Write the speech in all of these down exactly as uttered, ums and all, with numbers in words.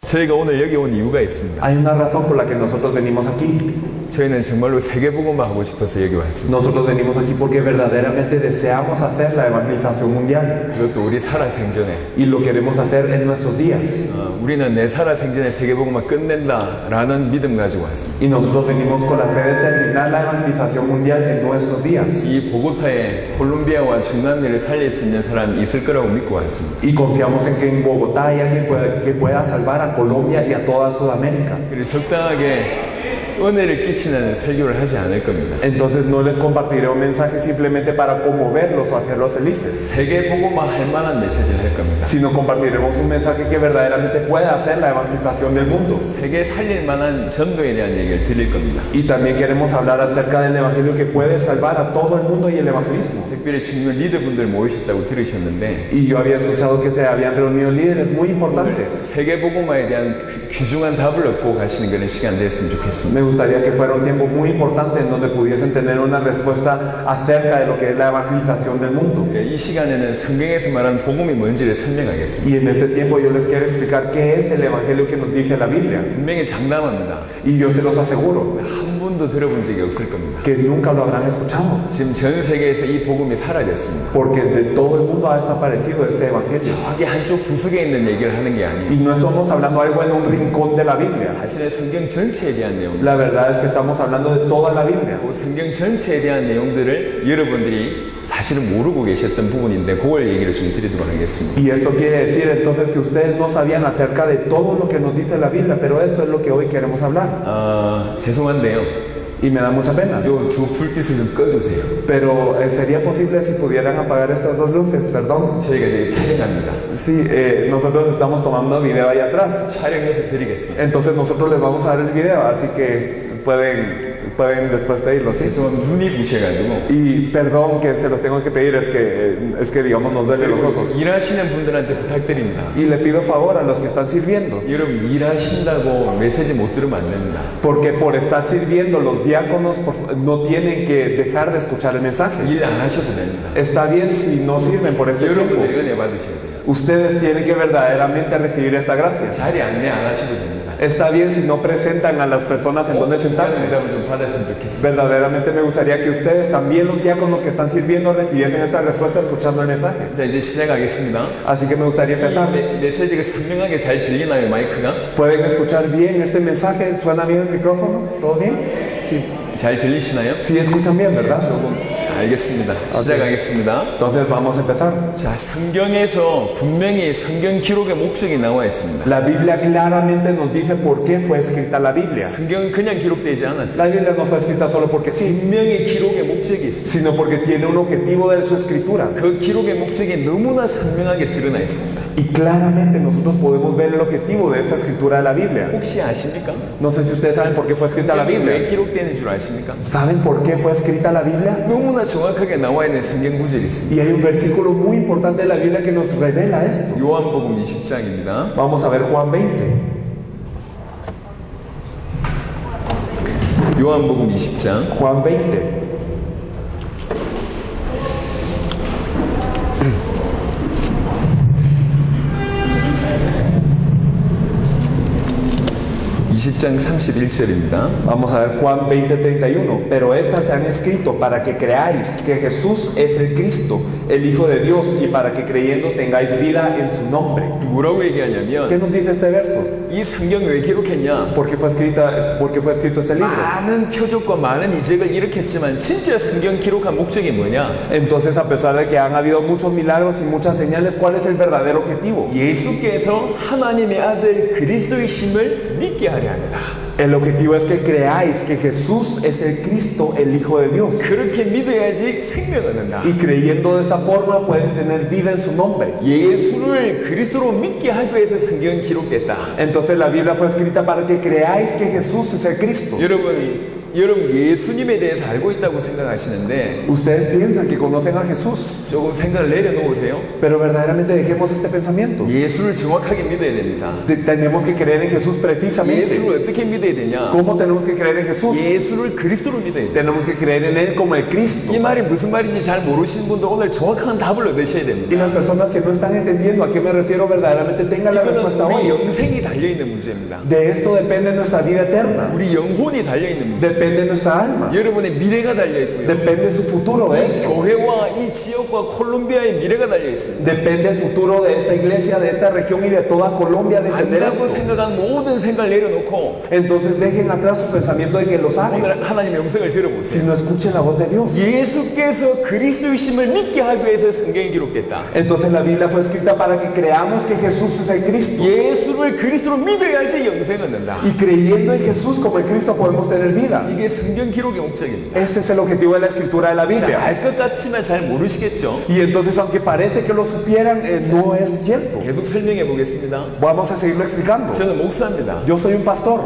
저희가 오늘 여기 온 이유가 있습니다. Hay una razón por la que nosotros venimos aquí. 저희는 정말로 세계복음화 하고 싶어서 여기 왔습니다. Nosotros venimos aquí porque verdaderamente deseamos hacer la evangelización mundial. 그것도 우리 살아생전에. Y lo queremos hacer en nuestros días. 어, 우리는 내 살아생전에 세계복음화 끝낸다라는 믿음 가지고 왔습니다. Y nosotros venimos con la fe de terminar la evangelización mundial en nuestros días. 이 보고타에 콜롬비아와 중남미를 살릴 수 있는 사람이 있을 거라고 믿고 왔습니다. Y confiamos en que en Bogotá hay alguien pueda, que pueda salvar a Colombia y a toda Sudamérica. 그래서 적당하게 은혜를 끼치는 설교를 하지 않을 겁니다. Entonces no les compartiré un mensaje simplemente para conmoverlos o hacerlos felices, 세계복음화 할 만한 메시지를 할 겁니다. sino compartiremos un mensaje que verdaderamente pueda hacer la evangelización del mundo. 세계 살릴 만한 전도에 대한 얘기를 드릴 겁니다. Y también queremos hablar acerca del evangelio que puede salvar a todo el mundo y el evangelismo. 특별히 중요한 리더분들 모이셨다고 들으셨는데 Y yo había escuchado que se habían reunido líderes muy importantes. 세계복음화에 대한 귀중한 답을 얻고 가시는 그런 시간 됐으면 좋겠습니다. Me gustaría que fuera un tiempo muy importante en donde pudiesen tener una respuesta acerca de lo que es la evangelización del mundo. 이 시간에는 성경에서 말하는 복음이 뭔지를 설명하겠습니다. Y en este tiempo yo les quiero explicar qué es el evangelio que nos dice la Biblia. 분명히 장담합니다. Y yo se los aseguro 한 번도 들어본 적이 없을 겁니다. que nunca lo habrán escuchado. 지금 전 세계에서 이 복음이 사라졌습니다. Porque de todo el mundo ha desaparecido este evangelio. 저기 한쪽 구석에 있는 얘기를 하는 게 아니에요. Y no estamos hablando algo en un rincón de la Biblia. 사실은 성경 전체에 대한 내용입니다. La verdad es que estamos hablando de toda la Biblia. 성경 전체에 대한 내용들을 여러분들이 사실은 모르고 계셨던 부분인데 그걸 얘기를 좀 드리도록 하겠습니다. Y esto quiere decir entonces que ustedes no sabían acerca de todo lo que nos dice la Biblia, pero esto es lo que hoy queremos hablar. 아, 죄송한데요. Y me da mucha pena. 요 두 불빛을 좀 꺼주세요. Pero eh, sería posible si pudieran apagar estas dos luces, perdón. 저희가 저기 촬영합니다. Sí, eh, nosotros estamos tomando video ahí atrás. 촬영해서 드리겠습니다. Entonces nosotros les vamos a dar el video, así que pueden, pueden después pedirlo, ¿sí? 죄송한 눈이 부셔가지고. Y perdón que se los tengo que pedir, es que, es que digamos nos duele los ojos. 일하시는 분들한테 부탁드립니다. Y le pido favor a los que están sirviendo. 여러분 일하신다고 메시지 못 들으면 안 됩니다. Porque por estar sirviendo los diáconos por, no tienen que dejar de escuchar el mensaje. 일 안 하셔도 됩니다. Está bien si no sirven por este tiempo. 여러분들이 은혜 받으셔야 돼요. Ustedes tienen que verdaderamente recibir esta gracia. 자리 안내 안 하셔도 됩니다. Está bien si no presentan a las personas en donde sentarse. 좀 받았으면 좋겠습니다. Verdaderamente me gustaría que ustedes, también los diáconos que están sirviendo, recibiesen esta respuesta escuchando el mensaje. 자 이제 시작하겠습니다. Así que me gustaría empezar. 메, 메시지가 선명하게 잘 들리나요 마이크가? ¿Pueden escuchar bien este mensaje? ¿Suena bien el micrófono? ¿Todo bien? Sí. 잘 들리시나요? Sí, escuchan bien, ¿verdad? 알겠습니다. 시작하겠습니다. Entonces vamos a empezar. 자, 성경에서 분명히 성경 기록의 목적이 나와 있습니다. La Biblia claramente nos dice por qué fue escrita la Biblia. 성경은 그냥 기록되지 않았어요. La Biblia no fue escrita solo porque sí, 분명히 기록의 목적이 있습니다. sino porque tiene un objetivo de su escritura. 그 기록의 목적이 너무나 선명하게 드러나 있습니다. Y claramente nosotros podemos ver el objetivo de esta escritura de la Biblia. 혹시 아십니까? No sé si ustedes saben por qué fue escrita la 왜 Biblia. 기록되는 줄 아십니까? ¿Saben por qué fue escrita la Biblia? 너무나 정확하게 나와 있는 성경 구절이 있습니다. Y hay un versículo muy importante de la Biblia que nos revela esto. 요한복음 이십 장입니다. Vamos a ver Juan veinte. 요한복음 이십 장 Juan veinte. 이십 장 삼십일 절입니다. Vamos a ver Juan veinte, treinta y uno. Pero estas se han escrito para que creáis que Jesús es el Cristo, el Hijo de Dios, y para que creyendo tengáis vida en su nombre. 뭐라고 얘기하냐면 ¿Qué nos dice este verso? 이 성경을 왜 기록했냐? ¿Por qué fue escrita, por qué fue escrito este libro? 많은 표적과 많은 이적을 일으켰지만 진짜 성경 기록한 목적이 뭐냐? Entonces, a pesar de que han habido muchos milagros y muchas señales, ¿cuál es el verdadero objetivo? 예수께서 하나님의 아들 그리스도이심을 믿게 하려 합니다. El objetivo es que creáis que Jesús es el Cristo, el Hijo de Dios. 그렇게 믿어야지 생명을 얻는다. Y creyendo de esa forma pueden tener vida en su nombre. 예수를 그리스도로 믿게 하기 위해서 성경은 기록됐다. Entonces la Biblia fue escrita para que creáis que Jesús es el Cristo. 여러분 여러분 예수님에 대해서 알고 있다고 생각하시는데 Ustedes piensan que conocen a Jesús, 조금 생각을 내려놓으세요. pero verdaderamente dejemos este pensamiento. 예수를 정확하게 믿어야 됩니다. Te- tenemos que creer en Jesús precisamente. 예수를 어떻게 믿어야 되냐? ¿Cómo tenemos que creer en Jesús? 예수를 그리스도로 믿어야 돼요. Tenemos que creer en Él como el Cristo. 이 말이 무슨 말인지 잘 모르시는 분들 오늘 정확한 답을 얻으셔야 Y 됩니다. las personas que no están entendiendo a qué me refiero verdaderamente tengan la respuesta 이거는 우리 hoy. 영생이 달려있는 문제입니다. De esto depende nuestra vida eterna. 우리 영혼이 달려있는 문제. Depende nuestra alma. 여러분의 미래가 달려있고요. Depende su futuro de esto. 교회와 이 지역과 콜롬비아의 미래가 달려있습니다. Depende el futuro de esta iglesia, de esta región y de toda Colombia de entender 안다고 esto. 생각하는 모든 생각을 내려놓고 Entonces dejen atrás su pensamiento de que lo saben. 오늘 하나님의 음성을 들어보세요. Si no escuchen la voz de Dios. 예수께서 그리스도이심을 믿게 하기 위해서 성경이 기록됐다. Entonces la Biblia fue escrita para que creamos que Jesús es el Cristo. 예수를 그리스도로 믿어야지 영생을 얻는다. Y creyendo en Jesús como el Cristo podemos tener vida. 이게 성경 기록의 목적입니다. Este es el objetivo de la escritura de la Biblia. 알 것 같지만 잘 모르시겠죠? Y entonces, aunque parece que lo supieran, eh, no es cierto. 계속 설명해 보겠습니다. Vamos a seguirlo explicando. 저는 목사입니다. Yo soy un pastor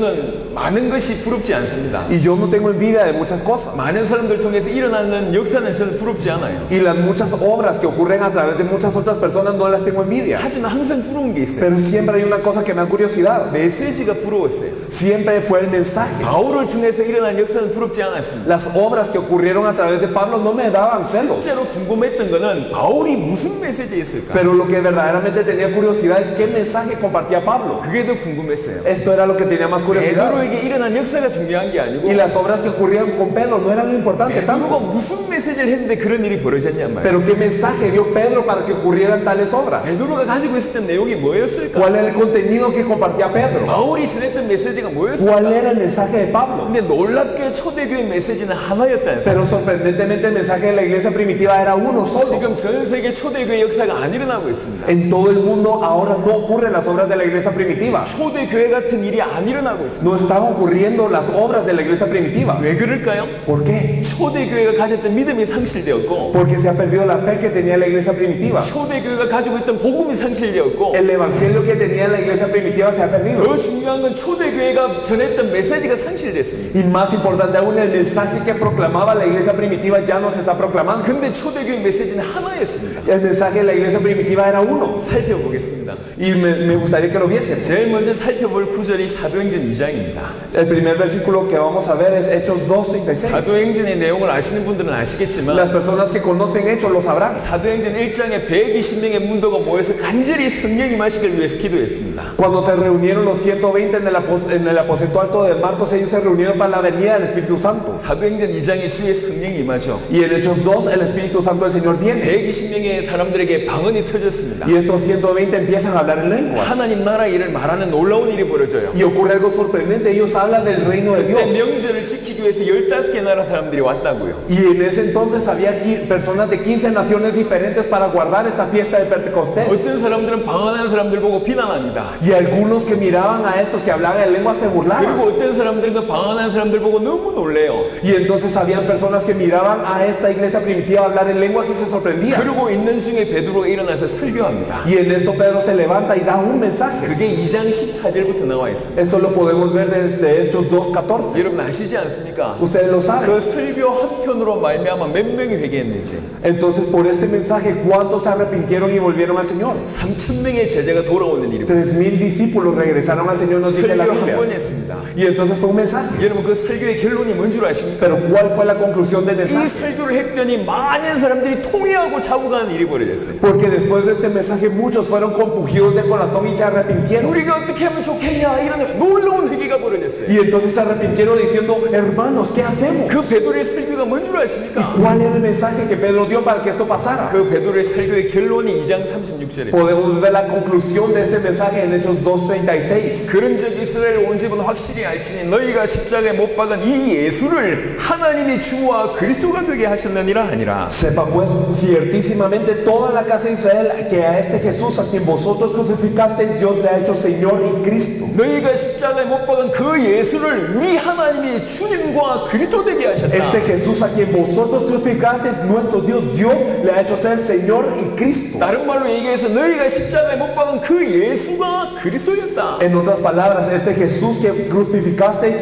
저는 많은 것이 부럽지 않습니다. y yo no tengo envidia de muchas cosas. 많은 사람들 통해서 일어나는 역사는 저는 부럽지 않아요. Y las muchas obras que ocurren a través de muchas otras personas no las tengo envidia. 하지만 항상 부러운 게 있어요. Pero siempre hay una cosa que me da curiosidad. 메시지가 부러웠어요. Siempre fue el mensaje. 바울을 통해서 일어난 역사는 부럽지 않았습니다. Las obras que ocurrieron a través de Pablo no me daban celos. 실제로 궁금했던 거는 바울이 무슨 메시지였을까? Pero lo que verdaderamente tenía curiosidad es qué mensaje compartía Pablo. 그게 더 궁금했어요. Esto era lo que tenía más curiosidad. 베드로에게 일어난 역사가 중요한 게 아니고 Y las obras que ocurrían con Pedro no eran lo importante 베드로가 tanto. 무슨 메시지를 했는데 그런 일이 벌어졌냔 말이에요. Pero qué mensaje dio Pedro para que ocurrieran tales obras. 베드로가 가지고 있었던 내용이 뭐였을까? ¿Cuál era el contenido que compartía Pedro? 바울이 전했던 메시지가 뭐였을까? ¿Cuál era el mensaje de Pablo? 근데 놀랍게 초대교회 메시지는 하나였다는 사실. Pero sorprendentemente el mensaje de la iglesia primitiva era uno solo. 지금 전 세계 초대교회 역사가 안 일어나고 있습니다. En todo el mundo ahora no ocurren las obras de la iglesia primitiva. 초대교회 같은 일이 안 일어나고 있습니다. No están ocurriendo las obras de la iglesia primitiva. 왜 그럴까요? ¿Por qué? 초대교회가 가졌던 믿음이 상실되었고 Porque se ha perdido la fe que tenía la iglesia primitiva. 초대교회가 가지고 있던 복음이 상실되었고 El evangelio que tenía la iglesia primitiva se ha perdido. 더 중요한 건 초대교회가 전했던 메시지가 상실됐습니다. Y más importante aún, el mensaje que proclamaba la iglesia primitiva ya no se está proclamando. 근데 초대교회 메시지는 하나였습니다. El mensaje de la iglesia primitiva era uno. 살펴보겠습니다. Y me, me gustaría que lo viésemos. 제일 먼저 살펴볼 구절이 사도행전 이 장입니다. El primer versículo que vamos a ver es Hechos dos treinta y seis. 사도행전의 내용을 아시는 분들은 아시겠지만 Las personas que conocen Hechos lo sabrán. 사도행전 일 장에 백이십 명의 문도가 모여서 간절히 성령 임하시기를 위해서 기도했습니다. Cuando se reunieron los ciento veinte en el, apos- en el aposento alto de Marcos, ellos se reunieron para la venida del Espíritu Santo. 사도행전 이 장에 주의 성령이 임하죠. Y en Hechos dos, el Espíritu Santo del Señor viene. 백이십 명의 사람들에게 방언이 터졌습니다. Y estos ciento veinte empiezan a hablar en lenguas. 하나님 나라 일을 말하는 놀라운 일이 벌어져요. Y ocurre algo sorprendente. Ellos hablan del reino de 그때 Dios. 명절을 지키기 위해서 열다섯 개 나라 사람들이 왔다고요. Y en ese entonces había qui- personas de quince naciones diferentes para guardar esa fiesta de Pentecostés. 어떤 사람들은 방언하는 사람들 보고 비난합니다. Y algunos que miraban a estos que hablaban en lenguas se 그리고 burlaban. 어떤 사람들은 그 방언하는 사람들 보고 너무 놀래요. Y entonces habían personas que miraban a esta iglesia primitiva hablar en lenguas y se sorprendían. 그러고 있는 중에 베드로가 일어나서 설교합니다. Y en esto Pedro se levanta y da un mensaje. 그게 이 장 십사 절부터 나와 있습니다. Esto lo podemos ver desde Hechos dos catorce. 여러분 아시지 않습니까? Ustedes lo saben. 그 설교 한 편으로 말미암아 몇 명이 회개했는지 Entonces por este mensaje, ¿cuántos se arrepintieron y volvieron al Señor? 삼천 명의 제자가 돌아오는 일입니다. Tres mil discípulos regresaron al Señor, nos dice la 설교 한 번 Biblia. 했습니다. Y entonces fue un mensaje. 여러분 그 설교의 결론이 뭔 줄 아십니까? Pero ¿cuál fue la conclusión del 이 mensaje? 설교를 했더니 많은 사람들이 통회하고 자국하는 일이 벌어졌어요. Porque después de ese mensaje muchos fueron compungidos de corazón y se arrepintieron. 우리가 어떻게 하면 좋겠냐 이런 놀라운 회개가 벌어졌어요. Y entonces se arrepintieron diciendo, hermanos, ¿qué hacemos? 그 베드로의 설교가 뭔 줄 아십니까? ¿Cuál era el mensaje que Pedro dio para que esto pasara? 그 베드로의 설교의 결론이 이 장 삼십육 절입니다. Podemos ver la conclusión de ese mensaje en Hechos dos treinta y seis. 그런즉 이스라엘 온 집은 확실히 알지니 너희가 십자가에 못 박은 이 예수를 하나님이 주와 그리스도가 되게 하셨느니라 하니라. Sepa pues ciertísimamente toda la casa de Israel que a este Jesús a quien vosotros crucificasteis Dios le ha hecho Señor y Cristo. 너희가 십자가에 못 박은 그 예수를 우리 하나님이 주님과 그리스도 되게 하셨다. Este Jesús a quien vosotros crucificasteis nuestro Dios, Dios le ha hecho ser Señor y Cristo. 다른 말로 얘기해서 너희가 십자가에 못 박은 그 예수가 그리스도였다. En otras palabras, este Jesús que crucificasteis, este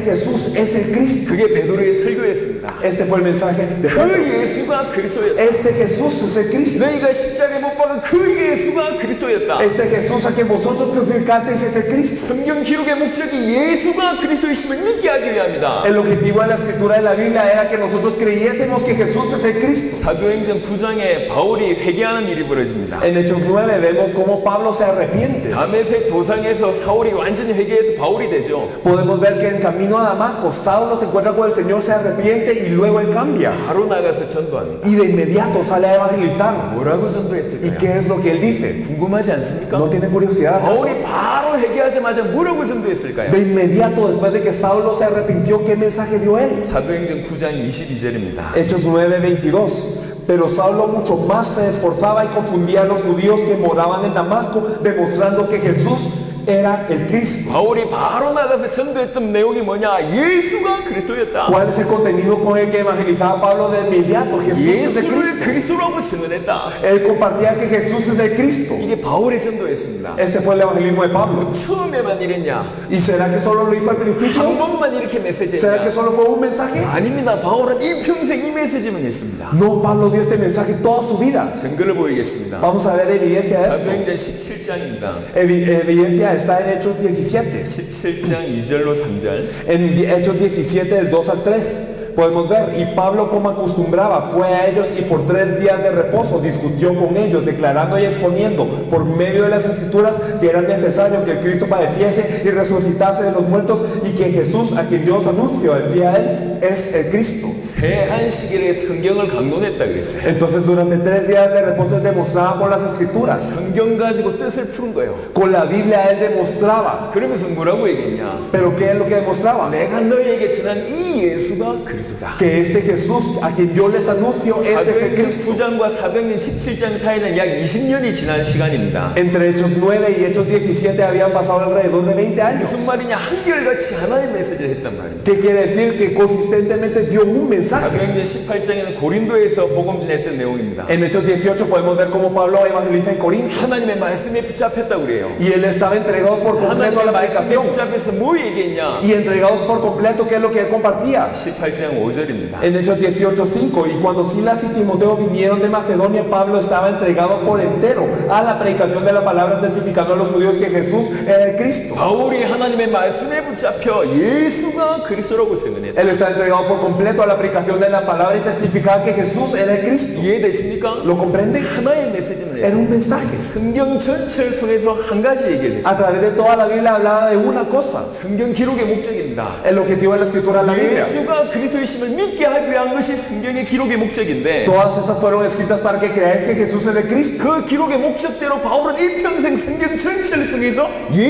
Jesús es el Cristo. 그게 베드로의 설교였습니다. Este fue el mensaje de 그 Pedro. 예수가 그리스도였다. Este Jesús es el Cristo. 너희가 십자가에 못 박은 그 예수가 그리스도였다. Este Jesús a quien vosotros crucificasteis es el Cristo. 성경 기록의 목적이 예수가 그리스도이심을 믿게 하기 위함이다. El objetivo de la escritura de la Biblia era que nosotros creyésemos que Jesús es el Cristo. 사도행전 구 장에 바울이 회개하는 일이 벌어집니다. En Hechos nueve vemos cómo Pablo se arrepiente. 다메섹 도상에서 사울이 완전히 회개해서 바울이 되죠. Podemos ver que en camino a Damasco, Saulo se encuentra con el Señor, se arrepiente y luego él cambia. 바로 나가서 전도합니다. Y de inmediato sale a evangelizar. 뭐라고 ¿Y 전도했을까요? qué es lo que él dice? 궁금하지 않습니까? ¿No tiene curiosidad acaso? 바울이 바로 회개하자마자 뭐라고 전도했을까요? De inmediato, después de que Saulo se arrepintió, ¿qué mensaje dio él? 사도행전 구 장 이십이 절입니다. Hechos nueve veintidós. Pero Saulo mucho más se esforzaba y confundía a los judíos que moraban en Damasco, demostrando que Jesús era el Cristo. 바울이 바로 나가서 전도했던 내용이 뭐냐? 예수가 그리스도였다. ¿Cuál es el contenido con el que evangelizaba Pablo de inmediato? Jesús es el 예수를 Cristo. 그리스도라고 증언했다. Él compartía que Jesús es el Cristo. 이게 바울의 전도였습니다. Ese fue el evangelismo de Pablo. 처음에만 이랬냐? ¿Y será que solo lo hizo al 한 principio? 번만 이렇게 ¿Será 메시지했냐? que solo fue un mensaje? 아닙니다. 바울은 일평생 이 메시지만 했습니다. No, Pablo dio este mensaje toda su vida. 증거를 보이겠습니다. Vamos a ver evidencia de esto. 사도행전 십칠 장입니다. Evi- evidencia está en Hechos diecisiete. 십칠 장 이 절로 삼 절. En Hechos diecisiete, del dos al tres, podemos ver, y Pablo, como acostumbraba, fue a ellos y por tres días de reposo discutió con ellos, declarando y exponiendo por medio de las escrituras que era necesario que el Cristo padeciese y resucitase de los muertos, y que Jesús, a quien Dios anunció, decía a él, es el Cristo. 새 안식일에 성경을 강론했다 그랬어요. Entonces, durante tres días de reposo él demostraba por las escrituras. 성경 가지고 뜻을 푸는 거예요. Con la Biblia él demostraba. 그러면서 뭐라고 얘기했냐? Pero ¿qué es lo que demostraba? 내가 너희에게 전한 이 예수가 그리스도다. Que este Jesús, a quien yo les anuncio, este es el 사도행전 Cristo. 구 장과 사도행전 십칠 장 사이는 약 이십 년이 지난 시간입니다. Entre Hechos nueve y Hechos diecisiete habían pasado alrededor de veinte años. 무슨 말이냐? 한결같이 하나의 메시지를 했단 말입니다. ¿Qué quiere decir? Que consistentemente dio un mensaje. 사도행전 십팔 장에는 고린도에서 복음 전했던 내용입니다. En Hechos dieciocho podemos ver cómo Pablo evangeliza en Corinto. 하나님의 말씀에 붙잡혔다고 그래요. Y él estaba entregado por completo a 하나님의 la 말씀에 predicación. 붙잡혀서 뭐 얘기했냐? Y entregado por completo, ¿qué es lo que él compartía? 십팔 장 오 절입니다. En Hechos dieciocho cinco, y cuando Silas y Timoteo vinieron de Macedonia, Pablo estaba entregado por entero a la predicación de la palabra, testificando a los judíos que Jesús era el Cristo. 바울이 하나님의 말씀에 붙잡혀 예수가 그리스도라고 증언했다. Él estaba entregado por completo a la predicación de la palabra y testificaba que Jesús era el Cristo. 이해되십니까? ¿Lo comprende? 하나의 메시지만 Era 했어요. un mensaje. 성경 전체를 통해서 한 가지 얘기를 했어요. A través de toda la Biblia hablaba de una cosa. 성경 기록의 목적입니다. El objetivo de la escritura de la Biblia. 예수가 그리스도이심을 믿게 하기 위한 것이 성경의 기록의 목적인데 Todas estas fueron escritas para que creáis que Jesús es el Cristo. 그 기록의 목적대로 바울은 일평생 성경 전체를 통해서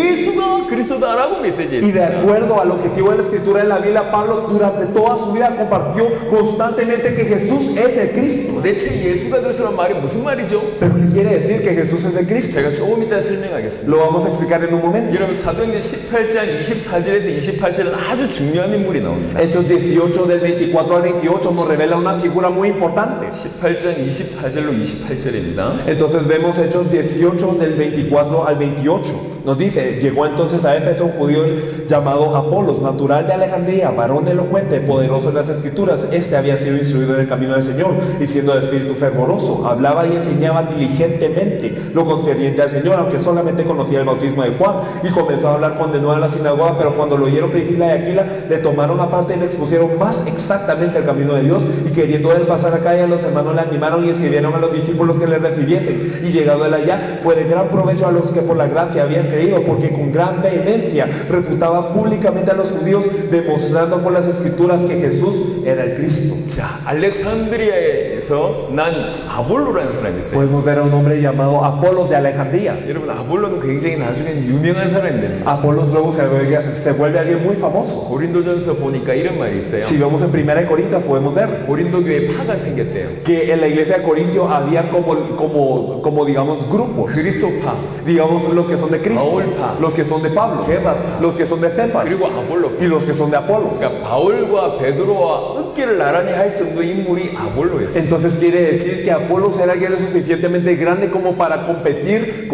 예수가 그리스도다라고 Y 메시지했어요. de acuerdo al objetivo de la escritura de la Biblia, Pablo durante toda su vida compartió constantemente que Jesús es el Cristo. 도대체 예수가 그리스도란 말이 무슨 말이죠? ¿Pero qué quiere decir que Jesús es el Cristo? 제가 조금 이따 설명하겠습니다. Lo vamos a explicar en un momento. 여러분 사도행전 십팔 장 이십사 절에서 이십팔 절은 아주 중요한 인물이 나옵니다. Hechos dieciocho del veinticuatro al veintiocho nos revela una figura muy importante. 십팔 장 이십사 절로 이십팔 절입니다. Entonces vemos Hechos dieciocho del veinticuatro al veintiocho. Nos dice, llegó entonces a Éfeso un judío llamado Apolos, natural de Alejandría, varón elocuente, poderoso en las escrituras. Este había sido instruido en el camino del Señor y siendo de espíritu fervoroso, hablaba y enseñaba diligentemente lo concerniente al Señor, aunque solamente conocía el bautismo de Juan, y comenzó a hablar con denuedo en la sinagoga. Pero cuando lo oyeron Priscila y Aquila, le tomaron aparte y le expusieron más exactamente el camino de Dios, y queriendo él pasar a calle, los hermanos le animaron y escribieron a los discípulos que le recibiesen. Y llegado él allá, fue de gran provecho a los que por la gracia habían creído, porque con gran vehemencia refutaba públicamente a los judíos, demostrando por las escrituras que Jesús era el Cristo. 자, 알렉산드리아에서 난 아볼로라는 사람이 있어요. Podemos ver a un hombre llamado Apolos de Alejandría. 여러분 아볼로는 굉장히 나중에 유명한 사람이 됩니다. Apolos luego se vuelve, se vuelve alguien muy famoso. 고린도전서 보니까 이런 말이 있어요. Si vemos en Primera de Corintios podemos ver 고린도 교회에 파가 생겼대요. que en la iglesia de Corintio había como, como, como digamos grupos, 그리스도파, digamos los que son de Cristo, 바울파, los que son de Pablo, 게바파, los que son de Cefas 그리고 아볼로파. y los que son de Apolos. 그러니까 바울과 베드로와 어깨를 나란히 할 정도의 인물이 아볼로였어요. Entonces quiere decir que Apolos era alguien lo suficientemente grande como para competir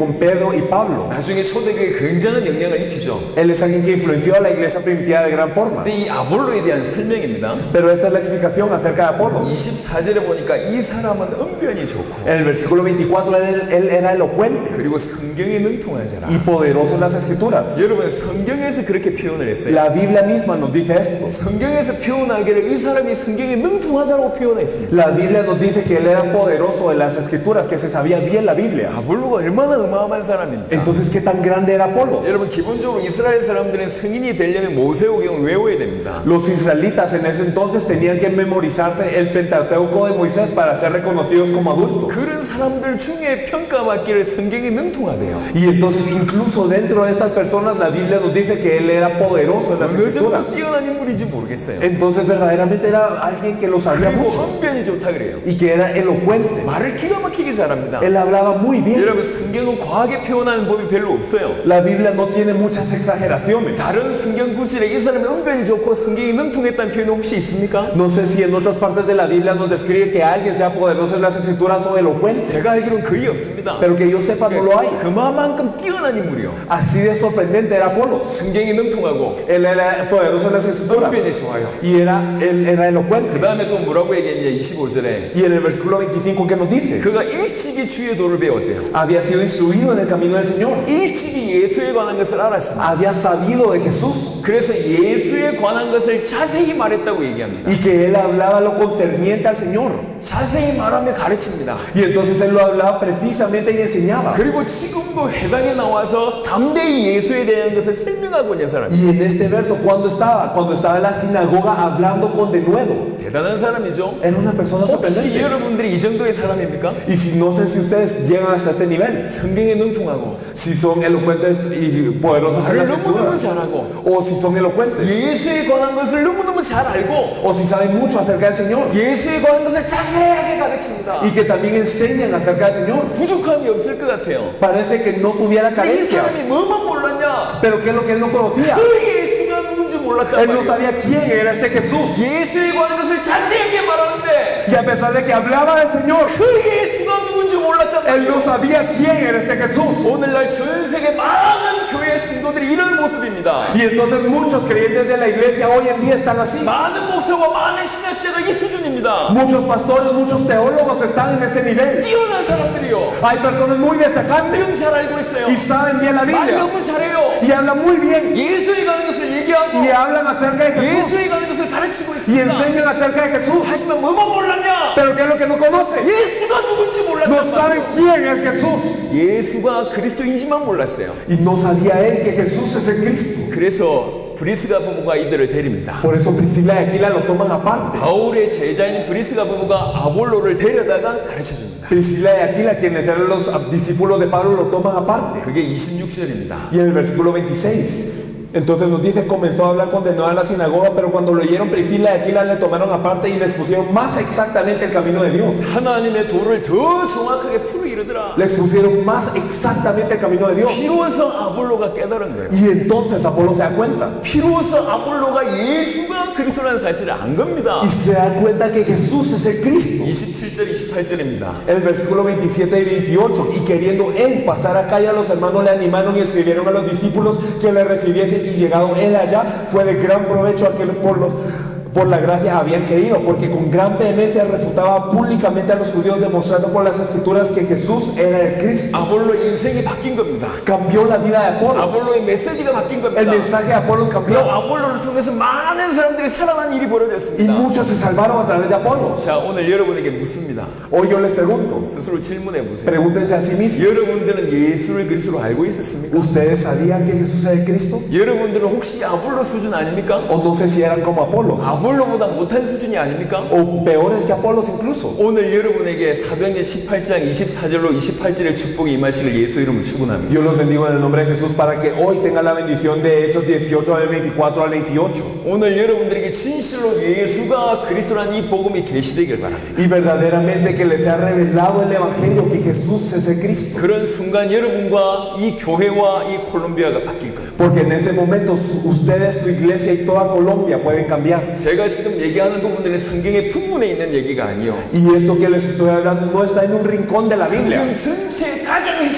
con Pedro y Pablo. 나중에 초대교회에 굉장한 영향을 입히죠. Él es alguien que influenció a la iglesia primitiva de gran forma. 근데 이 아볼로에 대한 설명입니다. Pero esta es la explicación acerca de Apolos. 이십사 절에 보니까 이 사람은 언변이 좋고 En el versículo veinticuatro él, él era elocuente 그리고 성경에 능통한 자라. y poderoso en las escrituras. 여러분 성경에서 그렇게 표현을 했어요. La Biblia misma nos dice esto. 성경에서 표현하기를 이 사람이 성경에 능통하다고 표현했습니다. La Biblia nos dice que él era poderoso en las escrituras, que se sabía bien la Biblia. 아볼로가 얼마나 어마어마한 사람입니까? Entonces, ¿qué tan grande era Apolos? 여러분 기본적으로 이스라엘 사람들은 승인이 되려면 모세오경을 외워야 됩니다. Los israelitas en ese entonces tenían que memorizarse el Pentateuco de Moisés para ser reconocidos como adultos. 그런 사람들 중에 평가받기를 성경에 능통하대요. Y entonces, incluso dentro de estas personas, la Biblia nos dice que él era poderoso en las 어느 정도 escrituras. 뛰어난 인물인지 모르겠어요. Entonces, verdaderamente era alguien que lo sabía 그리고 mucho 언변이 좋다 그래요. y que era elocuente. 말을 기가 막히게 잘합니다. Él hablaba muy bien. 여러분 성경은 과하게 표현하는 법이 별로 없어요. La Biblia no tiene muchas exageraciones. 다른 성경 구실에 이 사람의 언변이 좋고 성경이 능통했다는 표현이 혹시 있습니까? No sé si en otras partes de la Biblia nos describe que alguien sea poderoso en las escrituras o elocuente, 제가 알기로는 거의 없습니다. pero que yo sepa no lo hay. 그만큼 뛰어난 인물이요. Así de sorprendente era Apolos. 성경이 능통하고 Él era poderoso en las escrituras 언변이 좋아요. y era, él era 그 elocuente. 다음에 또 뭐라고 얘기했냐? 이십오 절에 Y en el versículo veinticinco, ¿qué nos dice? 그가 일찍이 주의 도를 배웠대요. Había sido instruido en el camino del Señor. 일찍이 예수에 관한 것을 알았습니다. Había sabido de Jesús 그래서 예수에 관한 것을 자세히 말했다고 얘기합니다. y que él hablaba lo concerniente al Señor. 자세히 말하며 가르칩니다. Y entonces él lo hablaba precisamente y enseñaba. 그리고 지금도 해당에 나와서 담대히 예수에 대한 것을 설명하고 있는 사람이에요. Y en este verso, ¿cuándo estaba? Cuando estaba en la sinagoga hablando con denuedo. 대단한 사람이죠. Era una persona 혹시 sorprendente. 여러분들이 이 정도의 사람입니까? Y si no sé si ustedes llegan hasta ese nivel, 성경에 능통하고 si son elocuentes y poderosos en 말을 las 너무너무 escrituras, 잘하고 o si son elocuentes, 예수에 관한 것을 너무너무 잘 알고 o si saben mucho acerca del Señor 예수에 관한 것을 자세하게 가르칩니다. y que también enseñan acerca del Señor. 부족함이 없을 것 같아요. Parece que no tuviera 근데 이 사람이 carencias, 뭐만 몰랐냐? pero ¿qué es lo que él no conocía? 그 예수가 누군지 몰랐단 Él no 말이에요. sabía quién era ese Jesús. 예수에 관한 것을 자세하게 말하는데 Y a pesar de que hablaba del Señor, 그 예수가 누군지 몰랐단 él 말이에요. no sabía quién era este Jesús. 오늘날 전 세계 많은 교회 성도들이 이런 모습입니다. Y entonces muchos creyentes de la iglesia hoy en día están así. 많은 목사와 많은 신학자가 이 수준입니다. Muchos pastores, muchos teólogos están en ese nivel. 뛰어난 사람들이요. Hay personas muy destacantes 성경 잘 알고 있어요. y saben bien la 말 Biblia 너무 잘해요. y hablan muy bien 예수에 관한 것을 얘기하고 y hablan acerca de Jesús 예수에 관한 것을 가르치고 y 있습니다. enseñan acerca de Jesús. 하지만 뭐만 몰랐냐? Pero ¿qué es lo que no conocen? 예수가 누군지 No 몰랐단 saben 말이에요. quién es Jesús 예수가 그리스도인지만 몰랐어요. y no sabía él que Jesús es el Cristo. 그래서 브리스가 부부가 이들을 데립니다. Por eso Priscila y Aquila lo toman aparte. 바울의 제자인 브리스가 부부가 아볼로를 데려다가 가르쳐줍니다. Priscila y Aquila, quienes eran los discípulos de Pablo, lo toman aparte. 그게 이십육 절입니다. Y en el versículo veintiséis, entonces nos dice, comenzó a hablar con denuedo en la sinagoga, pero cuando lo oyeron Priscila y Aquila le tomaron aparte y le expusieron más exactamente el camino de Dios. 하나님의 도를 더 정확하게 풀어 이르더라. Le expusieron más exactamente el camino de Dios. 비로소 아볼로가 깨달은 거예요. Y entonces Apolo se da cuenta. 비로소 아볼로가 예수가 그리스도라는 사실을 안 겁니다. Y se da cuenta que Jesús es el Cristo. 이십칠 절, 이십팔 절입니다. El versículo veintisiete y veintiocho. Y queriendo él pasar acá, y a los hermanos le animaron y escribieron a los discípulos que le recibiesen. Y llegado él allá, fue de gran provecho aquel por los por la gracia habían querido, porque con gran vehemencia refutaba públicamente a los judíos, demostrando por las escrituras que Jesús era el Cristo. 아볼로 인생이 바뀐 겁니다. Cambió la vida de Apolos. 아볼로의 메시지가 바뀐 겁니다. El mensaje de Apolos 그 cambió. 아볼로를 통해서 많은 사람들이 살아난 일이 Y 벌어졌습니다. muchos se salvaron a través de Apolos. 자, 오늘 여러분에게 묻습니다. Hoy yo les pregunto, 스스로 질문해 보세요. pregúntense a sí mismos, 여러분들은 예수를 그리스도로 알고 있었습니까? ¿ustedes sabían que Jesús era el Cristo? 여러분들은 혹시 아볼로 수준 아닙니까? O no sé si eran como Apolos, 아볼로보다 못한 수준이 아닙니까? o peores que Apolos incluso. 오늘 여러분에게 사도행전 십팔 장 이십사 절로 이십팔 절의 축복이 임하시길 예수 이름으로 축원합니다. Dios los bendiga en el nombre de Jesús para que hoy tengan la bendición de Hechos dieciocho al veinticuatro al veintiocho. 오늘 여러분들에게 진실로 예수가 그리스도라는 이 복음이 계시되길 바랍니다. Y verdaderamente que les sea revelado el Evangelio que Jesús es el Cristo. 그런 순간 여러분과 이 교회와 이 콜롬비아가 바뀔 거예요. Porque en ese momento su- ustedes, su iglesia y toda Colombia pueden cambiar. 제가 지금 얘기하는 부분들은 성경의 부분에 있는 얘기가 아니요. Y esto que les estoy hablando no está en un rincón de la Biblia, 성경 전체의 가장 핵심적인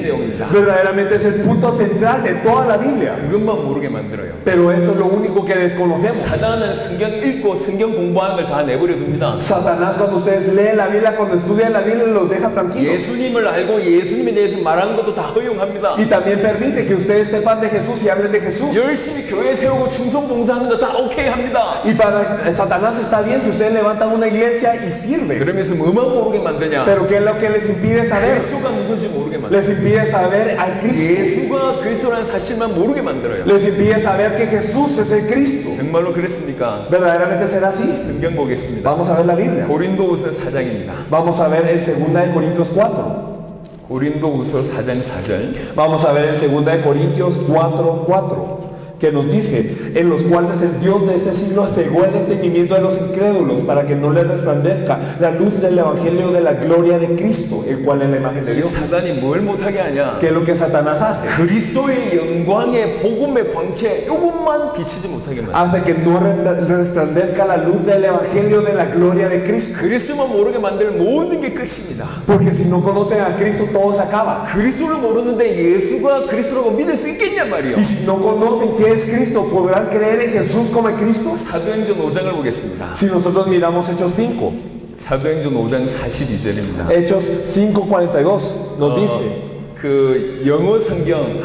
핵심 내용입니다. Verdaderamente es el punto central de toda la Biblia. 그것만 모르게 만들어요. Pero esto es lo único que desconocemos. 사단은 성경 읽고 성경 공부하는 걸 다 내버려 둡니다. Satanás, cuando ustedes leen la Biblia, cuando estudian la Biblia, los deja tranquilos. 예수님을 알고 예수님에 대해서 말하는 것도 다 허용합니다. Y también permite que ustedes sepan de Jesús y hablen de Jesús. 열심히 교회 세우고 충성 봉사하는 거 다 오케이 합니다. Y para Satanás está bien si ustedes levantan una iglesia y sirven. 그러면서 뭐만 모르게 만드냐? Pero ¿qué es lo que les impide saber? 그리스도가 누군지 모르게 만들어요. Les impide saber al Cristo. 예수가 그리스도라는 사실만 모르게 만들어요. Les impide saber que Jesús es el Cristo. 정말로 그랬습니까? ¿Verdaderamente será así? 성경 보겠습니다. Vamos a ver la Biblia. 고린도후서 사 장입니다. Vamos a ver en segunda de Corintios cuatro. 고린도후서 사 장 사 절. Vamos a ver en segunda de Corintios cuatro, cuatro. Que nos dice, en los cuales el Dios de este siglo cegó el entendimiento de los incrédulos para que no les resplandezca la luz del evangelio de la gloria de Cristo, el cual es la imagen de Dios. 사단이 뭘 못하게 하냐? ¿Qué es lo que Satanás hace? 그리스도의 영광의 복음의 광채 이것만 비치지 못하게 만들어요. Hace que no resplandezca la luz del evangelio de la gloria de Cristo. 그리스도만 모르게 만들면 모든 게 끝입니다. Porque si no conocen a Cristo todo se acaba. 그리스도를 모르는데 예수가 그리스도라고 믿을 수 있겠냔 말이에요. Y si no conocen que es Cristo, ¿podrán creer en Jesús como el Cristo? 사도행전 오 장을 보겠습니다. Si nosotros miramos Hechos cinco, 사도행전 오 장 사십이 절입니다. Hechos cinco cuarenta y dos nos dice, 그 영어 성경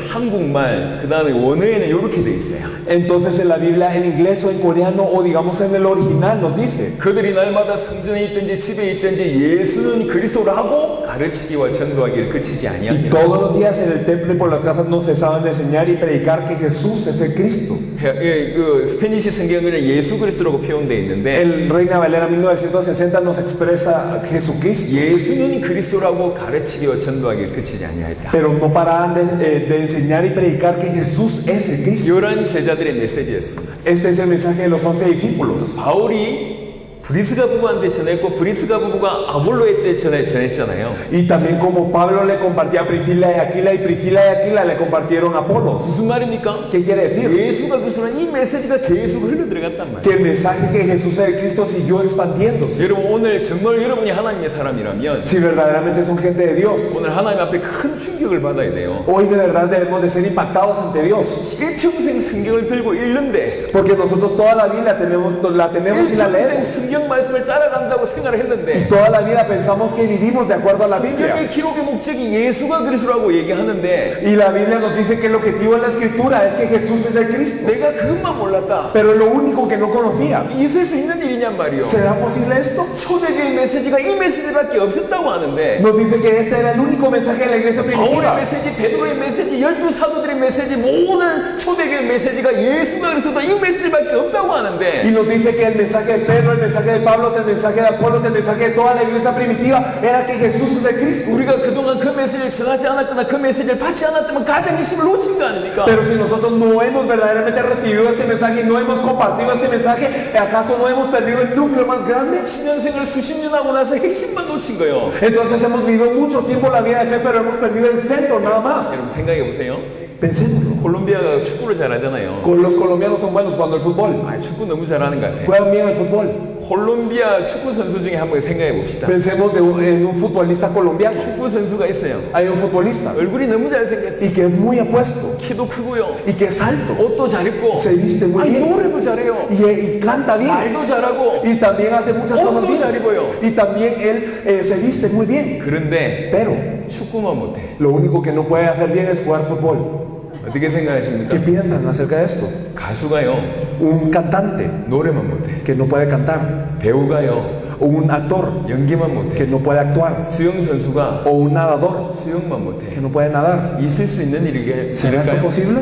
한국말 그 다음에 원어에는 이렇게 돼 있어요. entonces en la Biblia en inglés o en coreano o digamos en el original nos dice, 그들이 날마다 성전에 있든지 집에 있든지 예수는 그리스도라고 가르치기와 전도하기를 그치지 y 아니하며 todos los días en el templo y por las casas no cesaban de enseñar y predicar que Jesús es el Cristo. 예, 그 스페니시 성경에는 예수 그리스도라고 표현되어 있는데 El Reina Valera mil novecientos sesenta nos expresa Jesucristo, 예수는 그리스도라고 가르치기와 전도하기를 그치지 아니하였다. pero no paraban de, eh, de enseñar y predicar que Jesús es el Cristo. 열한 제자들의 메시지였습니다. Este es el mensaje de los once discípulos. 바울이 브리스가 부부한테 전했고 브리스가 부부가 아볼로에 전해, 전했잖아요. Y también como Pablo le compartía a Priscila y Aquila y Priscila y Aquila le compartieron a Apolos. 무슨 말입니까? ¿Qué quiere decir? 예수가 그리스도라는 이 메시지가 계속 흘러들어갔단 말이에요. Que el mensaje que Jesús es el Cristo siguió expandiéndose. 여러분 오늘 정말 여러분이 하나님의 사람이라면 Si verdaderamente son gente de Dios, 오늘 하나님 앞에 큰 충격을 받아야 돼요. hoy de verdad debemos de ser impactados ante Dios. 일평생 성경을 들고 읽는데 Porque nosotros toda la vida tenemos, la tenemos y la 일평생 leemos. 성경 말씀을 따라간다고 생각을 했는데 Toda la vida pensamos que vivimos de acuerdo a la Biblia. 성경의 기록의 목적이 예수가 그리스도라고 얘기하는데 Y la Biblia nos dice que el objetivo de la escritura es que Jesús es el Cristo. 내가 그것만 몰랐다. Pero lo único que no conocía. 있을 수 있는 일이냔 말이요. ¿Será posible esto? 초대교회 메시지가 이 메시지밖에 없었다고 하는데 Nos dice que este era el único mensaje de la iglesia 바울의 primitiva. 메시지, 베드로의 메시지, 열두 사도들의 메시지, 모든 초대교회 메시지가 예수가 그리스도다 이 메시지밖에 없다고 Y 하는데 nos dice que el mensaje de Pedro, el mensaje de Pablo, el mensaje de Apolos, el mensaje de toda la iglesia primitiva era que Jesús es el Cristo. 우리가 그동안 그 메시지를 전하지 않았거나 그 메시지를 받지 않았다면 가장 핵심을 놓친 거 아닙니까? Pero si nosotros no hemos verdaderamente recibido este mensaje y no hemos compartido este mensaje, ¿acaso no hemos perdido el núcleo más grande? 신년생을 수십 년 하고 나서 핵심만 놓친 거예요. Entonces hemos vivido mucho tiempo la vida de fe, pero hemos perdido el centro nada más. 여러분 생각해 보세요. Pensémoslo. 콜롬비아가 축구를 잘하잖아요. Con los colombianos son buenos jugando el fútbol. 아, 축구 너무 잘하는 것 같아. Juegan bien el fútbol. 콜롬비아 축구 선수 중에 한 번 생각해 봅시다. Pensemos de un- en un futbolista colombiano. 축구 선수가 있어요. Hay un futbolista 얼굴이 너무 잘생겼어. y que es muy apuesto 키도 크고요. y que es alto 옷도 잘 입고. Se viste muy 아니, bien. 노래도 잘해요. y, y canta bien 말도 잘하고. y también hace muchas cosas 옷도 잘 bien. 입어요. Y también él eh, se viste muy bien. 그런데 Pero 축구만 못해. lo único que no puede hacer bien es jugar fútbol. 어떻게 생각하십니까? ¿Qué piensan acerca de esto? 가수가요. Un cantante 노래만 못해. que no puede cantar, 배우가요. o un actor 연기만 못해. que no puede actuar, 수영 선수가 o un nadador 수영만 못해. que no puede nadar. 있을 수 있는 일이게 ¿Será esto posible?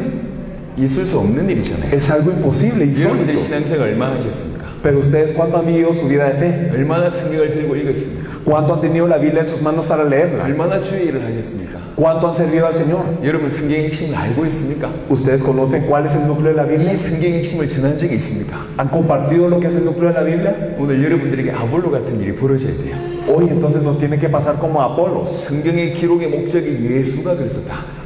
있을 수 없는 일이잖아요. Es algo imposible, 여러분들이 insólito. 신앙생활 얼마나 하셨습니까? Pero ustedes, ¿cuánto han vivido su vida de fe? 얼마나 성경을 들고 읽었습니까? ¿Cuánto han tenido la Biblia en sus manos para leerla? 얼마나 주의 일을 하셨습니까? ¿Cuánto han servido al Señor? 여러분 성경의 핵심을 알고 있습니까? ¿Ustedes conocen cuál es el núcleo de la Biblia? 이 성경의 핵심을 전한 적이 있습니까? ¿Han compartido lo que es el núcleo de la Biblia? 오늘 여러분들에게 아볼로 같은 일이 벌어져야 돼요. Hoy entonces nos tiene que pasar como a Apolos. 성경의 기록의 목적이 예수가 그리스도다.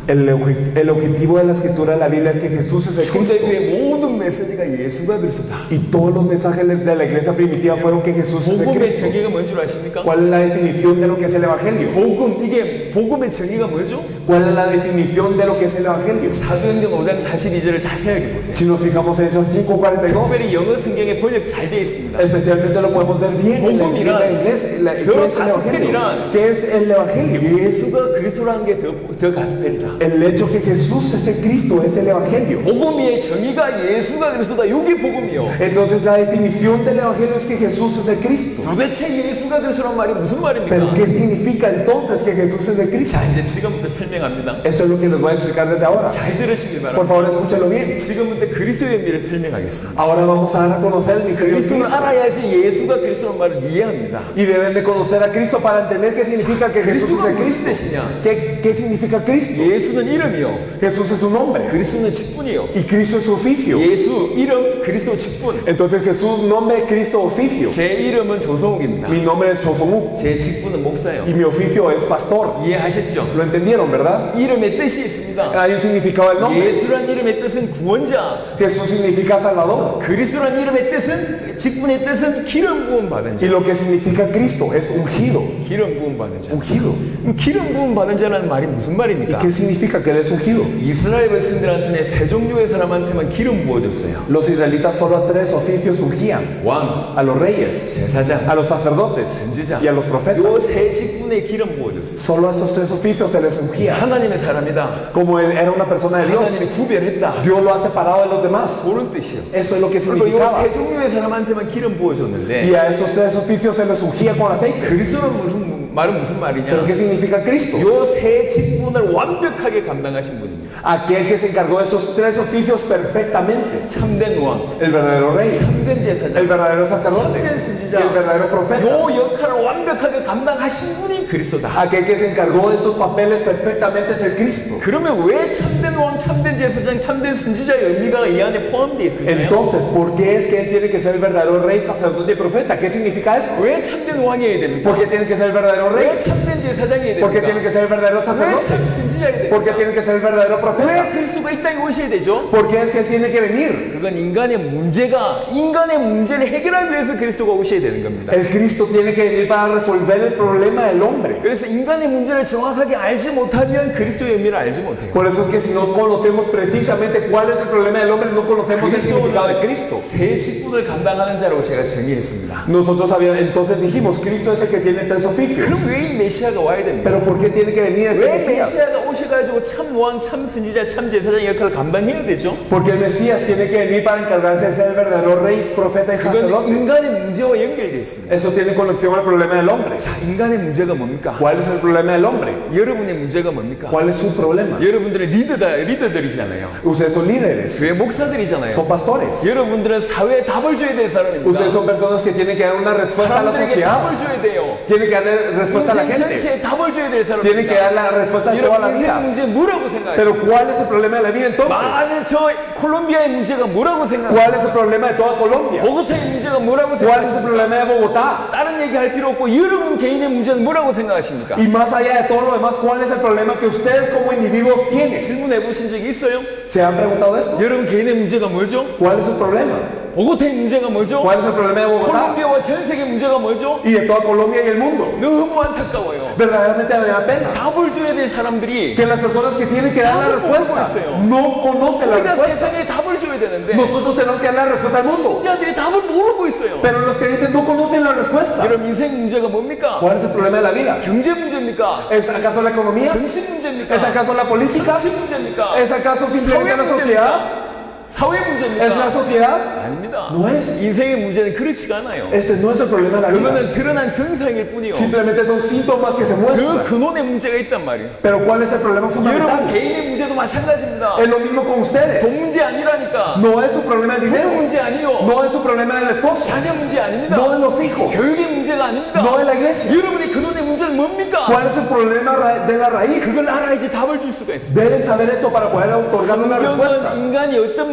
El, obje- el objetivo de la escritura de la Biblia es que Jesús es el Cristo. 초대교회 모든 메시지가 예수가 그리스도다. Y todos los mensajes de la iglesia primitiva fueron que Jesús es el 복음의 Cristo. 정의가 뭔 줄 아십니까? ¿Cuál es la definición de lo que es el Evangelio? 복음, 이게 복음의 정의가 뭐죠? ¿Cuál es la definición de lo que es el Evangelio? 사도행전 오 장 사십이 절을 자세하게 보세요. Si nos fijamos en Hechos cinco cuarenta y dos, 특별히 영어 성경에 번역 잘 되어 있습니다. especialmente lo podemos ver bien en la, en la inglés. La- ¿Qué es el Evangelio? ¿Qué es el Evangelio? 예수가 그리스도라는 게 더 더 가스펠이다. El hecho que Jesús es el Cristo es el Evangelio. 복음의 정의가 예수가 그리스도다. 이게 복음이요. Entonces la definición del Evangelio es que Jesús es el Cristo. 도대체 예수가 그리스도란 말이 무슨 말입니까? Pero ¿qué significa entonces que Jesús es el Cristo? 자, 이제 지금부터 설명합니다. Eso es lo que les voy a explicar desde ahora. 잘 들으시길 Por 바랍니다. favor, escúchalo bien. 지금부터 그리스도의 의미를 설명하겠습니다. Ahora vamos a dar a conocer el misterio de 그리스도를 Cristo. 알아야지 예수가 그리스도란 말을 이해합니다. Y deben de conocer a Cristo para entender qué significa que Jesús es el Cristo. ¿Qué, qué significa Cristo? 예수는 이름이요. Jesús es su nombre. 그리스도는 직분이요. Y Cristo es su oficio. 예수 이름 그리스도 직분. Entonces Jesús nombre, Cristo oficio. 제 이름은 조성욱입니다. Mi nombre es Chosonuk. 제 직분은 목사요. Y mi oficio es pastor. 이해하셨죠? ¿Lo entendieron, verdad? 이름의 뜻이 있습니다. Hay un significado del nombre. 예수란 이름의 뜻은 구원자. Jesús significa Salvador. 그리스도란 이름의 뜻은 직분의 뜻은 기름 부음 받은 Y 자. lo que significa Cristo es ungido. 기름 부음 받은 자. Ungido. 그럼 기름 부음 받은 자라는 말이 무슨 ¿Y 말입니까? qué significa que Él es ungido? 이스라엘 백성들한테는 세 종류의 사람한테만 기름 부어줬어요. Los israelitas solo a tres oficios ungían. 왕, A los reyes, 제사장, a los sacerdotes 선지자. y a los profetas. 요 세 직분에 기름 부어줬어요. Solo a estos tres oficios se les ungía. 하나님의 사람이다. Como él era una persona de Dios, 하나님이 구별했다. Dios lo ha separado de los demás. 그런 뜻이요. Eso es lo que 그리고 significaba. 요세 종류의 사람한테만 기름 부어줬는데 Y a estos tres oficios se les ungía con aceite. 그리스도는 무슨 말은 무슨 ¿Pero 말이냐? qué significa Cristo? 요 세 직분을 완벽하게 감당하신 분입니다. Aquel que se encargó de esos tres oficios perfectamente. 참된 왕, El verdadero rey, 참된 제사장, el verdadero sacerdote 참된 y el 선지자. verdadero profeta. 요 역할을 완벽하게 감당하신 분이 그리스도다. Aquel que se encargó de estos papeles perfectamente es el Cristo. 그러면 왜 참된 왕, 참된 제사장, 참된 선지자의 의미가 이 안에 포함되어 있을까요? Entonces, ¿por qué es que Él tiene que ser el verdadero rey, sacerdote y profeta? ¿Qué significa eso? 왜 참된 왕이어야 됩니까? ¿Por qué tiene que ser el verdadero 왜 rey? 참된 제사장이어야 ¿Por qué tiene 됩니까? que ser el verdadero 왜 sacerdote? 참 선지자여야 ¿Por qué 됩니까? tiene que ser el verdadero 왜 profeta? 그리스도가 이 땅에 오셔야 되죠? ¿Por qué es que Él tiene que venir? 그건 인간의 문제가 인간의 문제를 해결하기 위해서 그리스도가 오셔야 되는 겁니다. El Cristo tiene que venir para resolver el problema del hombre. 그래서 인간의 문제를 정확하게 알지 못하면 그리스도의 의미를 알지 못해요. Por eso es que si no conocemos precisamente cuál es el problema del hombre, no conocemos el significado de Cristo. 세 직분을 감당하는 자라고 제가 정의했습니다. Nosotros habíamos, entonces dijimos, Cristo es el que tiene tres oficios. 그럼 왜 이 메시아가 와야 됩니까? Pero ¿por qué tiene que venir este 왜 Mesías? 메시아가 오셔가지고 참 왕, 참 선지자, 참 제사장 역할을 감당해야 되죠? Porque el Mesías tiene que venir para encargarse de ser el verdadero rey, profeta y 그건 sacerdote. 인간의 문제와 연결되어 있습니다. Eso tiene conexión al problema del hombre. 자, 인간의 문제가 뭡니까? ¿Cuál es el problema del hombre? 여러분의 문제가 뭡니까? ¿Cuál es su problema? 여러분들은 리더다, 리더들이잖아요. Ustedes son líderes, 교회 목사들이잖아요. son pastores. 여러분들은 사회에 답을 줘야 될 사람입니다. Ustedes son personas que tienen que dar una respuesta a la 사람들에게 sociedad. 답을 줘야 돼요. Tienen que darle respuesta a la 인생 gente. 전체에 답을 줘야 될 Tienen que dar 사람입니다. la respuesta a toda la 여러분 인생 vida. 문제 뭐라고 생각하세요? Pero ¿cuál es el problema de la vida entonces? 많은 저 콜롬비아의 문제가 뭐라고 생각하세요? ¿Cuál es el problema de toda Colombia? 보고타의 문제가 뭐라고 ¿Cuál es el 생각하십니까? problema de Bogotá? 다른 얘기할 필요 없고 여러분 개인의 문제는 뭐라고 생각하십니까? Y más allá de todo lo demás, ¿cuál es el problema que ustedes como individuos tienen? 질문해 보신 적이 있어요? ¿Se han preguntado esto? 여러분 개인의 문제가 뭐죠? ¿Cuál es el problema? 보고타의 문제가 뭐죠? ¿Cuál es el problema de Bogotá? 콜롬비아와 전 세계 문제가 뭐죠? Y de toda Colombia y el mundo. 너무 안타까워요. Verdaderamente me da pena 답을 줘야 될 사람들이 que las personas que tienen que dar la respuesta no conocen la 우리가 respuesta. 세상에 답을 줘야 되는데 Nosotros tenemos que dar la respuesta al mundo, 신자들이 답을 모르고 있어요. pero los creyentes no conocen la respuesta. 여러분 인생 문제가 뭡니까? ¿Cuál es el problema de la vida? 경제 문제입니까? ¿Es acaso la economía? 정신 문제입니까? ¿Es acaso la política? 정치 문제입니까? ¿Es acaso simplemente 사회 la sociedad? 문제입니까? 사회 문제입니까? ¿Es la sociedad? 아닙니다. No es. 인생의 문제는 그렇지가 않아요. Este no es el problema de la vida. 그거는 드러난 증상일 뿐이요. Simplemente son síntomas que se 그 muestran. 근원의 문제가 있단 말이에요. Pero ¿cuál es el problema 여러분 fundamental? 개인의 문제도 마찬가지입니다. Es lo mismo con 돈 ustedes. 문제 아니라니까. No es su problema el 부모 dinero. 문제 아니요. No es su problema del esposo. 자녀 문제 아닙니다. No de los hijos. 교육의 문제가 아닙니다. No de la iglesia. 여러분의 근원의 문제는 뭡니까? ¿Cuál es el problema ra- de la raíz? 그걸 알아야지 답을 줄 수가 있습니다. Deben saber esto para poder otorgar una respuesta. 성경은 인간이 어떤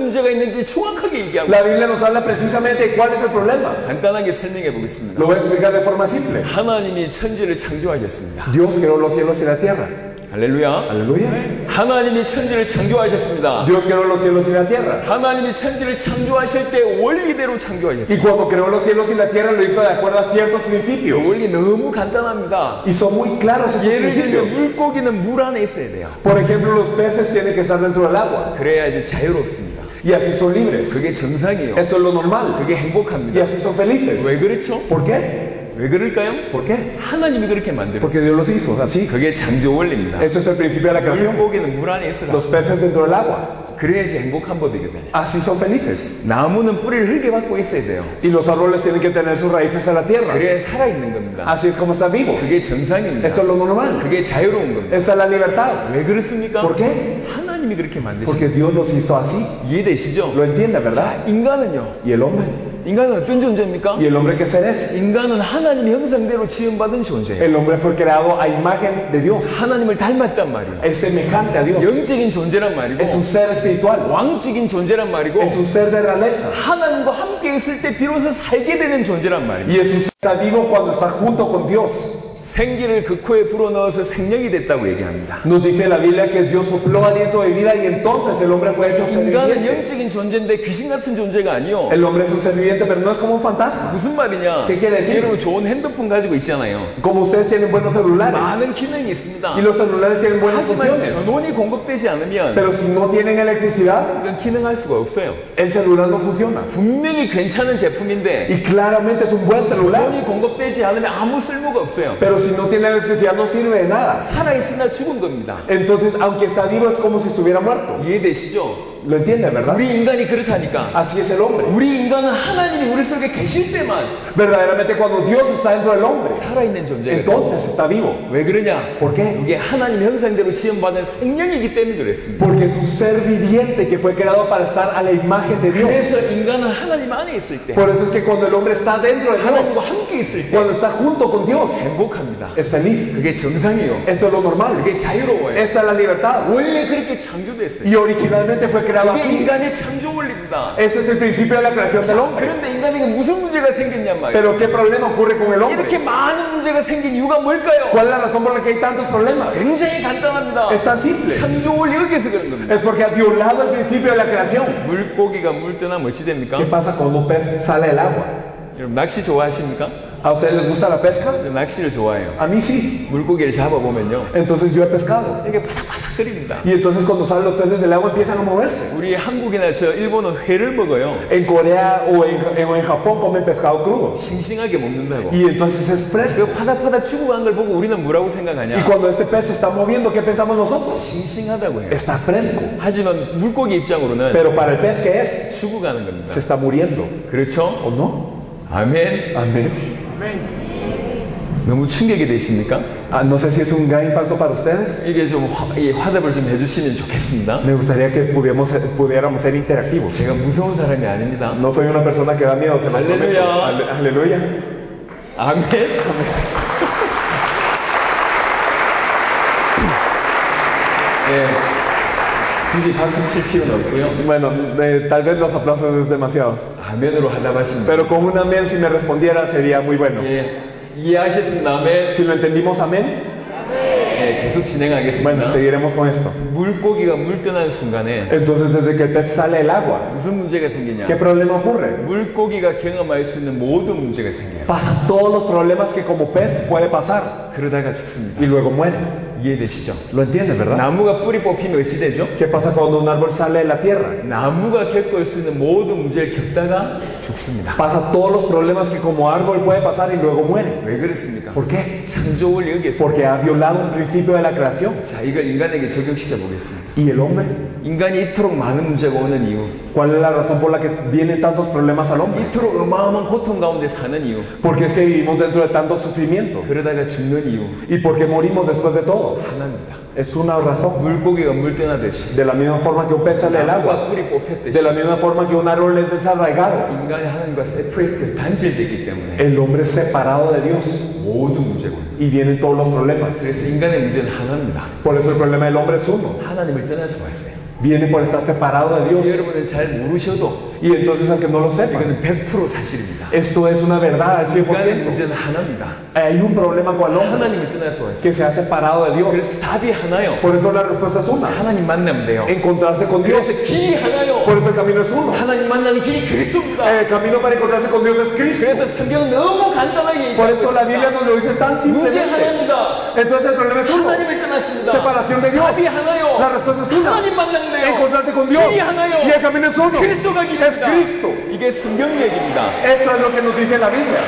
문제가 있는지 정확하게 얘기하고 La 있습니다. Biblia nos habla precisamente de cuál es el problema. 간단하게 설명해 보겠습니다. Lo voy a explicar de forma simple. 하나님이 천지를 창조하셨습니다. Dios creó los cielos y la tierra. 할렐루야. Aleluya. 하나님이 천지를 창조하셨습니다. Dios creó los cielos y la tierra. 하나님이 천지를 창조하실 때 원리대로 Y 창조하셨습니다. cuando creó los cielos y la tierra lo hizo de acuerdo a ciertos 그 principios. 원리 너무 간단합니다. Y son muy claros esos 예를 들면 principios. 물고기는 물 안에 있어야 돼요. Por ejemplo, los peces tienen que estar dentro del agua. 그래야지 자유롭습니다. Y así son libres. 그게 정상이에요. Esto es lo normal. 그게 Y 행복합니다. así son felices. 왜 그렇죠? ¿Por qué? 왜 그럴까요? ¿Por qué? 하나님이 그렇게 만들었어요. Porque Dios los hizo así. 그게 창조 원리입니다. Esto es el principio de la creación. 물고기는 물 안에 있으라. Los peces dentro del agua. 그래야지 행복한 법이거든요. Así son felices. 나무는 뿌리를 흙에 박고 있어야 돼요. Y los árboles tienen que tener sus raíces en la tierra. 그래야 살아있는 겁니다. Así es como están vivos. 그게 정상입니다. Esto es lo normal. 그게 자유로운 겁니다. Esta es la libertad. 왜 그렇습니까? ¿Por qué? 하나님이 그렇게 만드신 Porque Dios los hizo así. 이해되시죠? Lo entiende, ¿verdad? 자, 인간은요. ¿Y el hombre? 인간은 어떤 존재입니까? ¿Y el hombre qué ser es? 인간은 하나님의 형상대로 지음받은 존재예요. El hombre fue creado a imagen de Dios. 하나님을 닮았단 말이에요. Es semejante a Dios. 영적인 존재란 말이고 Es un ser espiritual. 왕적인 존재란 말이고 Es un ser de realeza. 하나님과 함께 있을 때 비로소 살게 되는 존재란 말이에요. Y es un ser que está vivo cuando está junto con Dios. 생기를 그 코에 불어넣어서 생명이 됐다고 얘기합니다. Nos dice la Biblia que Dios sopló aliento de vida y entonces el hombre fue hecho ser 인간은 viviente. 영적인 존재인데 귀신 같은 존재가 아니요. El hombre es un ser viviente, pero no es como un fantasma. 무슨 말이냐? ¿Qué quiere decir? 여러분 좋은 핸드폰 가지고 있잖아요. Como ustedes tienen buenos celulares 많은 기능이 있습니다. y los celulares tienen buenas 하지만 funciones, 전원이 공급되지 않으면 pero si no tienen electricidad, 이건 기능할 수가 없어요. el celular no funciona. 분명히 괜찮은 제품인데 Y claramente es un buen celular, 전원이 공급되지 않으면 아무 쓸모가 없어요. pero si no tiene electricidad no sirve de nada. 살아있으나 죽은 겁니다. Entonces, aunque está vivo, es como si estuviera muerto. 이해되시죠? ¿Lo entienden, verdad? 우리 인간이 그렇다니까. Así es el hombre. 우리 인간은 하나님이 우리 속에 계실 때만 Verdaderamente, cuando Dios está dentro del hombre, 살아있는 존재예요. entonces está vivo. 왜 그러냐? ¿Por qué? 이게 하나님 형상대로 지음받은 생명이기 때문에 그랬습니다. Porque es un ser viviente que fue creado para estar a la imagen de Dios. 그래서 인간은 하나님 안에 있을 때, Por eso es que cuando el hombre está dentro de 하나님과 Dios, 함께 있을 때 cuando está junto con Dios, 행복합니다. es feliz. 그게 정상이요. Esto es lo normal. 그게 자유로워요. Esta es la libertad. 원래 그렇게 창조됐어요. Y originalmente fue creado 그게 así. 인간의 창조 원리입니다. Ese es el principio de la creación del hombre. 그런데 인간에게 무슨 문제가 생겼냔 말이에요. Pero ¿qué problema ocurre con el hombre? 이렇게 많은 문제가 생긴 이유가 뭘까요? ¿Cuál es la razón por la que hay tantos problemas? 굉장히 간단합니다. Es tan simple. 창조 원리 여기서 그런 겁니다. Es porque ha violado el principio de la creación. 물고기가 물 떠나면 어찌 됩니까? ¿Qué pasa cuando un pez sale del agua? 여러분 낚시 좋아하십니까? ¿A ustedes les gusta la pesca? 저 낚시를 좋아해요. A mí sí. 물고기를 잡아보면요. Entonces yo he pescado. 이게 바삭바삭거립니다. Y entonces cuando salen los peces del agua empiezan a moverse. 우리 한국이나 저 일본은 회를 먹어요. En Corea o en, en- o en Japón comen pescado crudo. 싱싱하게 먹는다고. Y entonces es fresco. 그 파닥파닥 죽어간 걸 보고 우리는 뭐라고 생각하냐? Y cuando este pez se está moviendo, ¿qué pensamos nosotros? 싱싱하다고 해요. Está fresco. 하지만 물고기 입장으로는 Pero para el pez, ¿qué es? 죽어가는 겁니다. Se está muriendo. 그렇죠? ¿O no? 아멘. Amén. 너무 충격이 되십니까? Ah, no sé si es un gran impacto para ustedes. 이게 좀 화, 이 화답을 좀 해주시면 좋겠습니다. Me gustaría que pudiéramos, pudiéramos ser interactivos. 제가 무서운 사람이 아닙니다. No soy una persona que da miedo, se los prometo. Aleluya. Ale- Aleluya. 아멘. 예, 굳이 박수 칠 필요는 없고요. Bueno, eh, tal vez los aplausos es demasiado. 아멘으로 화답하십니다. Pero con un amén, si me respondiera, sería muy bueno. 예, 이해하셨습니다. 아멘. Si lo entendimos, amén. 예, 계속 진행하겠습니다. Bueno, seguiremos con esto. 물고기가 물 떠나는 순간에 Entonces, desde que el pez sale del agua, 무슨 문제가 생기냐? ¿qué problema ocurre? 물고기가 경험할 수 있는 모든 문제가 생겨요. Pasa todos los problemas que como pez puede pasar 그러다가 죽습니다. y luego muere. 이해되시죠? ¿Lo entiendes, verdad? 나무가 뿌리 뽑히면 어찌 되죠? ¿Qué pasa cuando un árbol sale de la tierra? 나무가 겪을 수 있는 모든 문제를 겪다가 죽습니다. Pasa todos los problemas que como árbol puede pasar y luego muere. 왜 그렇습니까? ¿Por qué? 창조 원리 여기에서. Porque ha violado un principio de la creación. 자, 이걸 인간에게 적용시켜 보겠습니다. ¿Y el hombre? 인간이 이토록 많은 문제가 오는 이유, ¿Cuál es la razón por la que vienen tantos problemas al hombre? 이토록 어마어마한 고통 가운데 사는 이유, Porque es que vivimos dentro de tanto sufrimiento. 그러다가 죽는 이유 ¿Y por qué morimos después de todo? 하나입니다. Es una razón. 물고기가 물 떠나듯이, De la misma forma que un pez sale del agua. 나무가 뿌리 뽑혔듯이, De la misma forma que un árbol es desarraigado. 인간이 하나님과 세퍼레이트 단절되기 때문에 El hombre es separado de Dios. 모든 문제가 오는 거예요. Y vienen todos los problemas. 그래서 인간의 문제는 하나입니다. Por eso el problema del hombre es uno. 하나님을 떠나서 왔어요. Viene por estar separado de Dios. 여러분은 잘 모르셔도 Y entonces, aunque no lo sepan, 이거는 백 퍼센트 사실입니다. esto es una verdad al cien por 인간의 ciento. 문제는 하나입니다. Hay un problema con el hombre 하나님을 떠나서 왔어요. que se ha separado de Dios. 그래서 답이 하나요. Por eso la respuesta es una: 하나님 만나면 돼요. encontrarse con Dios. 그래서 길이 하나요. Por eso el camino es uno. 하나님 만나는 길이 그리스도입니다. El camino para encontrarse con Dios es Cristo. 그래서 성경은 너무 간단하게 Por 얘기하고 eso la Biblia 있습니다. nos lo dice tan 문제 simplemente. 하나입니다. Entonces el problema es uno: 하나님을 떠났습니다. separación de Dios. 답이 하나요. La respuesta es una: 하나님 만나면 돼요. encontrarse con Dios. 길이 하나요. Y el camino es uno: 그리스도가 es 길입니다. Cristo. 이게 성경 얘기입니다. Esto es lo que nos dice la Biblia.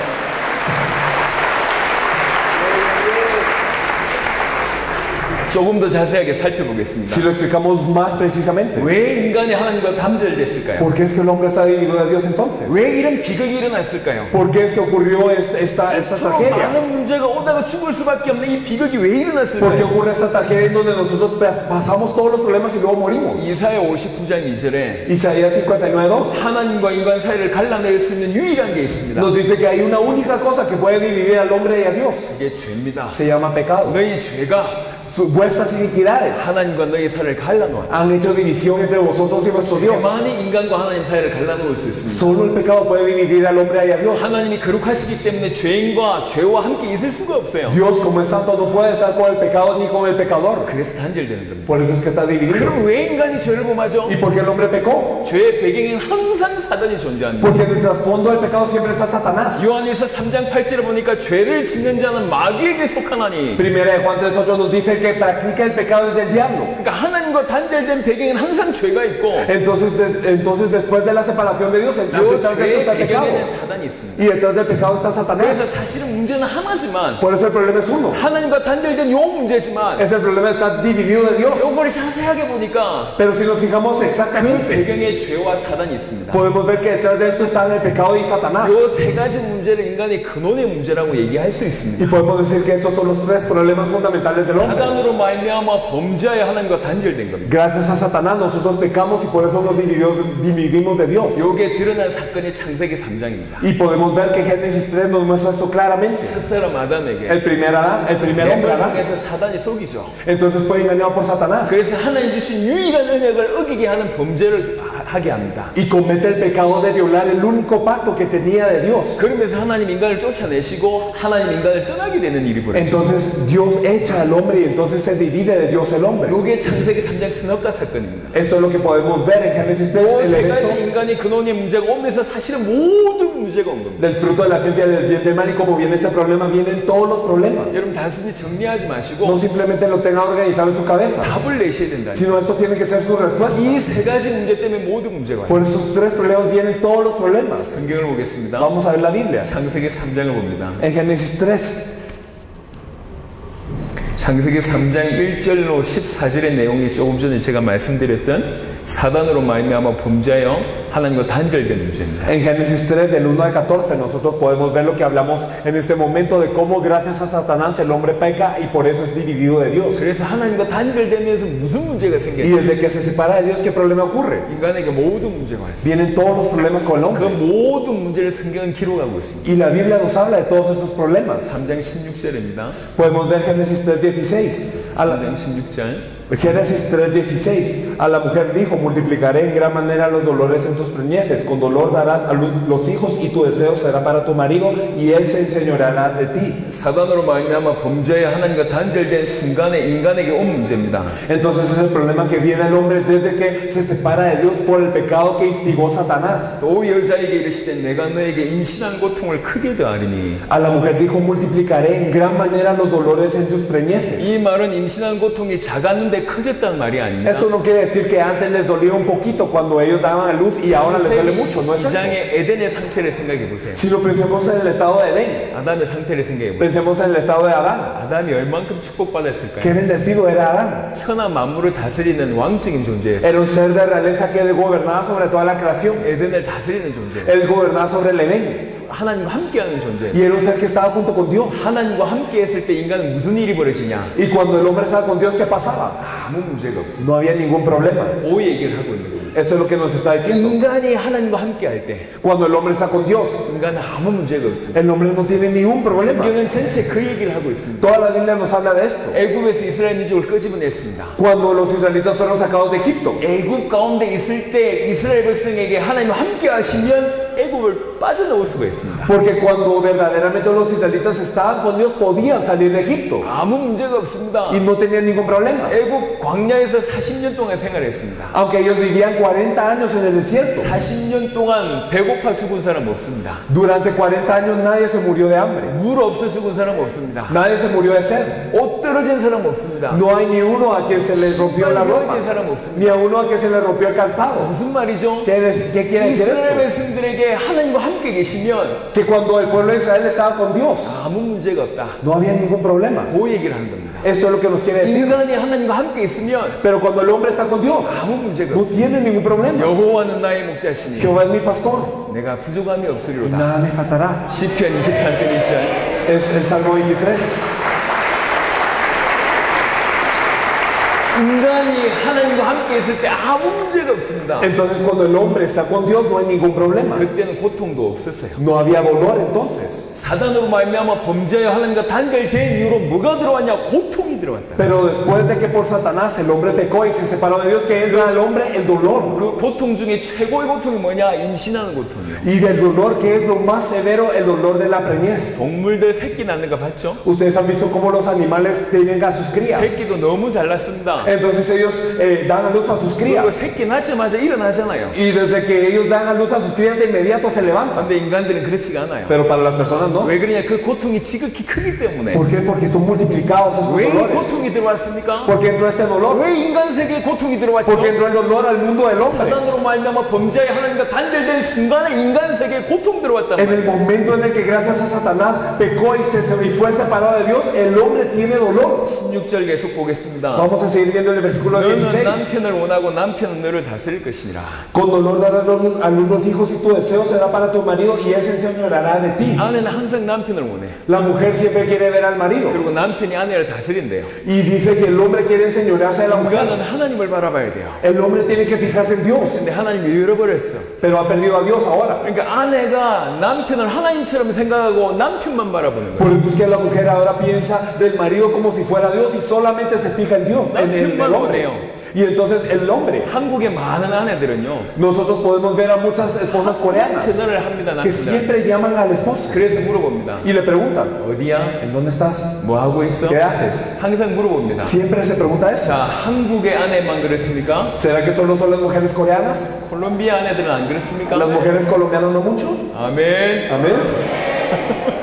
조금 더 자세하게 살펴보겠습니다. Si lo explicamos más precisamente, 왜 인간이 하나님과 단절됐을까요? ¿por qué es que el hombre está dividido de Dios entonces? 왜 이런 비극이 일어났을까요? ¿Por qué es que ocurrió esta, esta, esta 서로 tragedia? 많은 문제가 오다가 죽을 수밖에 없는 이 비극이 왜 ¿Por qué 일어났을까요? ocurre esta tragedia en donde nosotros pa- pasamos todos los problemas y luego morimos? 이사야 오십구 장 이 절에 Isaías cincuenta y nueve dos 하나님과 인간 사이를 갈라낼 수 있는 유일한 게 있습니다. nos dice que hay una única cosa que puede dividir al hombre y a Dios. 그게 죄입니다. Se llama pecado. 너희 죄가 Su- vuestras iniquidades 하나님과 너희 사이를 갈라놓았다. han hecho división entre vosotros y vuestro Dios. 죄만이 인간과 하나님 사이를 갈라놓을 수 있습니다. Solo el pecado puede dividir al hombre y a Dios. 하나님이 거룩하시기 때문에 죄인과 죄와 함께 있을 수가 없어요. Dios, como es santo, no puede estar con el pecado ni con el pecador. 그래서 단절되는 겁니다. Por eso es que está dividido. 그럼 왜 인간이 죄를 범하죠? ¿Y por qué el hombre pecó? 죄의 배경에는 항상 사단이 존재합니다. Porque en el trasfondo del pecado siempre está Satanás. 요한일서 삼 장 팔 절에 보니까 죄를 짓는 자는 마귀에게 속하나니, Primera de Juan tres ocho nos dice: el que practica el pecado es del diablo. 그러니까 하나님과 단절된 배경에는 항상 죄가 있고, Entonces, des- entonces después de la separación de Dios, 요 detrás de esto 죄의 está el pecado. 배경에는 사단이 있습니다. Y detrás del pecado está 그래서 Satanás. 사실은 문제는 하나지만, Por eso el problema es uno. 하나님과 단절된 요 문제지만, Es el problema de estar dividido de Dios. 요거를 자세하게 보니까 Pero si nos fijamos 그 exactamente, 배경에 죄와 사단이 있습니다. podemos ver que detrás de esto están el pecado y Satanás. 요 세 가지 문제를 인간의 근원의 문제라고 얘기할 수 있습니다. Y podemos decir que estos son los tres problemas fundamentales del hombre. 사단으로 말미암아 범죄하여 하나님과 단절된 겁니다. Gracias a Satanás nosotros pecamos y por eso nos dividimos, dividimos de Dios. 요게 드러난 사건이 창세기 삼 장입니다. Y podemos ver que Génesis tres nos muestra eso claramente. 첫사람 아담에게 El primer Adán, el primer hombre 뱀을 Adán, 통해서 사단이 속이죠. entonces fue engañado por Satanás 그래서 하나님 주신 유일한 은혜를 어기게 하는 범죄를 하- 하게 합니다. y comete el pecado de violar el único pacto que tenía de Dios. 그러면서 하나님 인간을 쫓아내시고 하나님 인간을 떠나게 되는 일이 벌어지죠. Entonces Dios echa al hombre y entonces se divide de Dios el hombre. 요게 창세기 삼 장 스넉가 사건입니다. Esto es lo que podemos ver en Génesis tres, el 요세 가지 evento 인간의 근원의 문제가 오면서 사실은 모든 문제가 온 겁니다. del fruto de la ciencia del bien y del mal, y como viene este problema, vienen todos los problemas. 여러분 단순히 정리하지 마시고 No simplemente lo tenga organizado en su cabeza, 답을 내셔야 된다. sino esto tiene que ser su respuesta. 이 세 가지 문제 때문에 모든 문제가 와요. Por esos tres problemas vienen todos los problemas. 성경을 보겠습니다. Vamos a ver la Biblia. 창세기 삼 장을 봅니다. En Génesis tres, 창세기 삼 장 일 절로 십사 절의 내용이 조금 전에 제가 말씀드렸던 사단으로 말미암아 범죄하여 하나님과 단절된 문제입니다. en Génesis tres, del uno al catorce, nosotros podemos ver lo que hablamos en este momento de cómo gracias a Satanás el hombre peca y por eso es dividido de Dios. 그래서 하나님과 단절되면서 무슨 문제가 Y 생겨요? desde que se separa de Dios, ¿qué problema ocurre? 인간에게 모든 문제가 왔어요. Vienen todos los problemas con el 그 hombre. 모든 문제를 성경은 기록하고 있습니다. Y la Biblia nos habla de todos estos problemas. 삼 장 십육 절입니다. Podemos ver Génesis tres dieciséis. A la- 삼 장 십육 절. Génesis tres dieciséis. A la mujer dijo: multiplicaré en gran manera los dolores en tus preñeces. Con dolor darás a luz los hijos y tu deseo será para tu marido y él se enseñoreará de ti. 사단으로 말미암아 범죄하여 하나님과 단절된 순간에 인간에게 온 문제입니다. Entonces es el problema que viene al hombre desde que se separa de Dios por el pecado que instigó Satanás. 또 여자에게 이르시되 내가 너에게 임신한 고통을 크게 더하리니. A la mujer dijo: multiplicaré en gran manera los dolores en tus preñeces. 이 말은 임신한 고통이 작았는데 커졌다는 말이 아닙니다. Eso no quiere decir que antes les dolía un poquito cuando ellos daban a luz y ahora les duele mucho, no es 이 eso. 장의 에덴의 상태를 생각해 보세요. Si lo pensemos en el estado de Edén, 아담의 상태를 생각해 보세요. pensemos en el estado de Adán. 아담이 얼만큼 축복받았을까요? Qué bendecido era Adán. 천하 만물을 다스리는 왕적인 존재였어요. Era un ser de realeza que gobernaba sobre toda la creación. 에덴을 다스리는 존재. Él gobernaba sobre el Edén. 하나님과 함께하는 존재. Y era un ser que estaba junto con Dios. 하나님과 함께했을 때 인간은 무슨 일이 벌어지냐? Y cuando el hombre estaba con Dios, ¿qué pasaba? 아무 문제가 없어. No había ningún problema. 그 얘기를 하고 있는 겁니다. Esto es lo que nos está diciendo. 인간이 하나님과 함께 할 때 Cuando el hombre está con Dios, 인간은 아무 문제가 없습니다. el hombre no tiene ningún problema. 성경은 전체 그 얘기를 하고 있습니다. Toda la Biblia nos habla de esto. 애굽에서 이스라엘 민족을 끄집어냈습니다. Cuando los israelitas fueron sacados de Egipto, 애굽 가운데 있을 때 이스라엘 백성에게 하나님 함께 하시면 애굽을 빠져나올 수가 있습니다. porque cuando verdaderamente los israelitas estaban con Dios, podían salir de Egipto 아무 문제가 없습니다. y no tenían ningún problema. 애굽 광야에서 사십 년 동안 생활했습니다. Aunque ellos vivían cuarenta años en el desierto, 사십 년 동안 배고파 죽은 사람 없습니다. durante cuarenta años nadie se murió de hambre, 물 없어 죽은 사람 없습니다. nadie se murió de sed. 옷 떨어진 사람 없습니다. No hay ni uno a quien se le rompió la ropa, 떨어진 사람 없습니다. ni a uno a quien se le rompió el calzado. 무슨 말이죠? ¿Qué, es- qué quiere decir 이스라엘 esto? 백성들에게 하나님과 함께 계시면 Que cuando el pueblo de Israel estaba con Dios, 아무 문제가 없다. no había ningún problema. 그 얘기를 하는 겁니다. Esto es lo que nos quiere decir. 인간이 하나님과 함께 있으면 Pero cuando el hombre está con Dios, 아무 문제가 no 없다. tiene ningún problema. 여호와는 나의 목자시니 Jehová es mi pastor, 내가 부족함이 y 없으리로다. nada me faltará. 시편 이십삼 편 일 절. Es el Salmo veintitrés. 인간이 하나님과 함께 있을 때 아무 문제가 없습니다. Entonces cuando el hombre está con Dios no hay ningún problema. 그때는 고통도 없었어요. No había dolor entonces. 사단으로 말미암아 범죄하여 하나님과 단절된 이유로 뭐가 들어왔냐? 고통이 들어왔다. Pero después de que por Satanás el hombre pecó y se separó de Dios, que entra al hombre el dolor. 그 고통 중에 최고의 고통이 뭐냐? 임신하는 고통이에요. Y del dolor que es lo más severo, el dolor de la preñez. 동물들 새끼 낳는 거 봤죠? Ustedes han visto cómo los animales tienen a sus crías. 새끼도 너무 잘 낳습니다. Entonces ellos eh, dan a luz a sus 그리고 crías. 새끼 낳자마자 일어나잖아요. Y desde que ellos dan a luz a sus crías, de inmediato se levantan. 근데 인간들은 그렇지가 않아요. Pero para las personas no. 왜 그러냐? 그 고통이 지극히 크기 때문에. ¿Por qué? Porque son multiplicados esos 왜 이 dolores. 고통이 들어왔습니까? ¿Por qué entró este dolor? 왜 인간 세계에 고통이 들어왔죠? ¿Por qué entró el dolor al mundo del hombre? 사단으로 말미암아 범죄의 하나님과 단절된 순간에 인간 세계에 고통 들어왔단 En el 말이에요. momento en el que gracias a Satanás pecó y, se, y fue separado de Dios, el hombre tiene dolor. 십육 절 계속 보겠습니다. Vamos a seguir viendo el versículo 너는 dieciséis. 남편을 원하고 남편은 너를 다스릴 것이니라. Con dolor darás los- a luz los hijos y tu deseo será para tu marido y él se enseñoreará de ti. 아내는 항상 남편을 원해. La mujer siempre quiere ver al marido 그리고 남편이 아내를 다스린대요. y dice que el hombre quiere enseñorearse de la mujer. 인간은 하나님을 바라봐야 돼요. El hombre tiene que fijarse en Dios, 근데 하나님을 잃어버렸어. pero ha perdido a Dios ahora. 그러니까 아내가 남편을 하나님처럼 생각하고 남편만 바라보는 거예요. Por eso es que la mujer ahora piensa del marido como si fuera Dios y solamente se fija en Dios, en el, en el hombre. Y entonces el hombre, 한국의 많은 아내들은요. nosotros podemos ver a muchas esposas coreanas 전화를 합니다. que 남편들. siempre llaman al esposo 그래서 물어봅니다. y le preguntan, 어디야? ¿en dónde estás? 뭐 하고 있어? ¿Qué haces? 항상 물어봅니다. Siempre se pregunta eso. 자, 한국의 아내만 그렇습니까? ¿Será que solo son las mujeres coreanas? 콜롬비아 아내들은 안 그렇습니까? ¿Las mujeres colombianas no mucho? 아멘. Amén.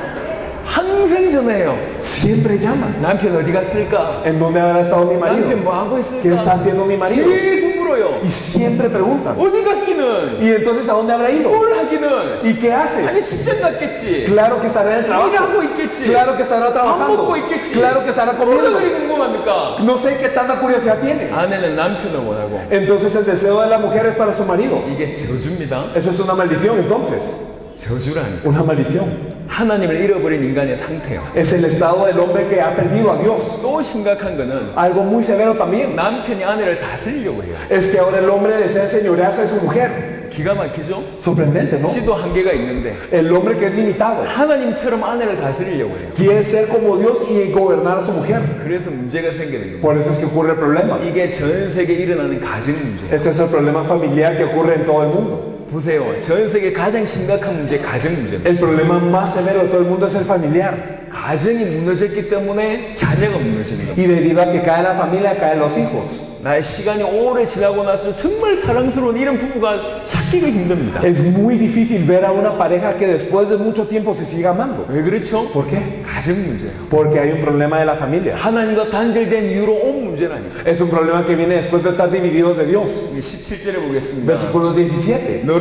항상 전화해요. Siempre llaman. 남편 어디 갔을까? ¿En dónde habrá estado mi marido? 남편 뭐 하고 ¿Qué está 있을까? haciendo mi marido? 계속 물어요. Y siempre preguntan. 어디 갔기는? ¿Y entonces a dónde habrá ido? 뭘 하기는? ¿Y qué 아니 haces? 직장 갔겠지. Claro que estará en el trabajo. 일하고 있겠지. Claro que estará 밥 trabajando. 먹고 있겠지. Claro que estará 뭐가 comiendo. 그리 궁금합니까? No sé qué tanta curiosidad tiene. 아내는 남편을 원하고 Entonces el deseo de la mujer es para su marido. 이게 저주입니다. Eso es una maldición entonces. 저주라니. Una maldición. 하나님을 잃어버린 인간의 상태요. Es el estado del hombre que ha perdido a Dios. 또 심각한 거는 Algo muy severo también 남편이 아내를 다스리려고 해요. es que ahora el hombre desea enseñorearse de su mujer. 기가 막히죠? Sorprendente, ¿no? 시도 한계가 있는데 El hombre que es limitado 하나님처럼 아내를 다스리려고 해요. quiere ser como Dios y gobernar a su mujer. 그래서 문제가 생기는 겁니다. Por eso es que ocurre el problema. 이게 전 세계에 일어나는 가정 문제예요. Este es el problema familiar que ocurre en todo el mundo. 보세요. 전 세계 가장 심각한 문제 가정 문제입니다. El problema más severo de todo el mundo es el familiar. 가정이 무너졌기 때문에 자녀가 무너지는 겁니다. Y debido a que cae la familia, caen los hijos. 나의 시간이 오래 지나고 나서 정말 사랑스러운 이런 부부가 찾기가 힘듭니다. Es muy difícil ver a una pareja que después de mucho tiempo se siga amando. 왜 그렇죠? ¿Por qué? 가정 문제예요. Porque hay un problema de la familia. 하나님과 단절된 이유로 온 문제라니까. Es un problema que viene después de estar divididos de Dios. 십칠 절에 보겠습니다. Versículo diecisiete. 너로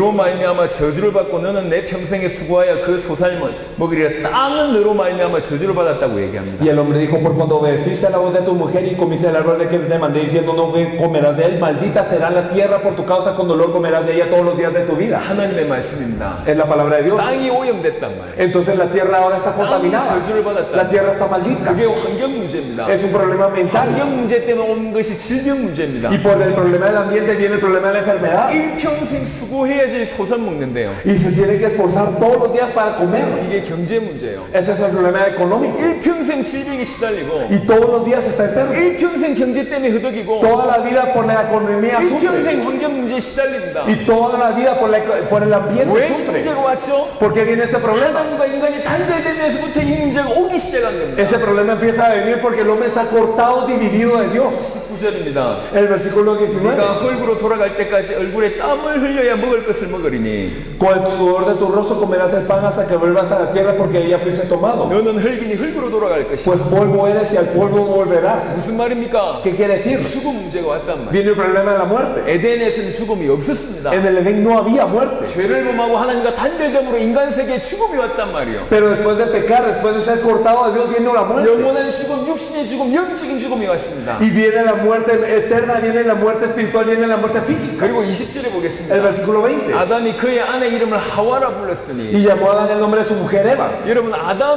너로 말미암아 저주를 받고 너는 내 평생에 수고하여 그 소살을 먹으리라. 땅은 너로 말미암아 저주를 받았다고 얘기합니다. Y el hombre dijo, por cuando obedeciste a la voz de tu mujer y comiste el árbol de que te mandé diciendo no comerás de él, maldita será la tierra por tu causa, con dolor comerás de ella todos los días de tu vida. 하나님의 말씀입니다. Es la palabra de Dios. 땅이 오염됐단 말이에요. Entonces la tierra ahora está contaminada. La tierra está maldita. 그게 환경 문제입니다. Es un problema mental. 환경 문제 때문에 온 것이 질병 문제입니다. Y por el problema del ambiente viene el problema de la enfermedad. 일평생 수고해야지 소설 먹는데요. Y se tiene que esforzar todos los días para comer. 이게 경제 문제예요. Ese es el problema económico. 일평생 질병에 시달리고 Y todos los días está enfermo. 일평생 경제 때문에 흐덕이고 Toda la vida por la economía sufre. 일평생 환경 문제에 시달립니다. Y toda la vida por, la, por el ambiente 왜 이 sufre. 문제가 왔죠? ¿Por qué viene este problema? 하나님과 인간이 단절되면서부터 이 문제가 오기 시작한 겁니다. Este problema empieza a venir porque el hombre está cortado, dividido de Dios. 십구 절입니다. El versículo diecinueve. 네가 흙으로 돌아갈 때까지 얼굴에 땀을 흘려야 먹을 것을 먹으리니 Con el sudor de tu rostro comerás el pan hasta que vuelvas a la tierra porque de ella fuiste tomado. 너는 흙이니 흙으로 돌아갈 것이다. Pues polvo eres y al polvo volverás. 무슨 말입니까? ¿Qué quiere decir? 죽음 문제가 왔단 말이에요. Viene el problema de la muerte. 에덴에서는 죽음이 없었습니다. En el Edén no había muerte. 죄를 범하고 하나님과 단절됨으로 인간 세계에 죽음이 왔단 말이에요. Pero después de pecar, después de ser cortado de Dios, viene la muerte. 영원한 죽음, 육신의 죽음, 영적인 죽음이 왔습니다. Y viene la muerte eterna, viene la muerte espiritual, viene la muerte física. 그리고 이십 절에 El 보겠습니다. versículo veinte. 아담이 그의 아내 이름을 하와라 불렀으니. Y llamó a Adán el nombre de su mujer Eva. 여러분,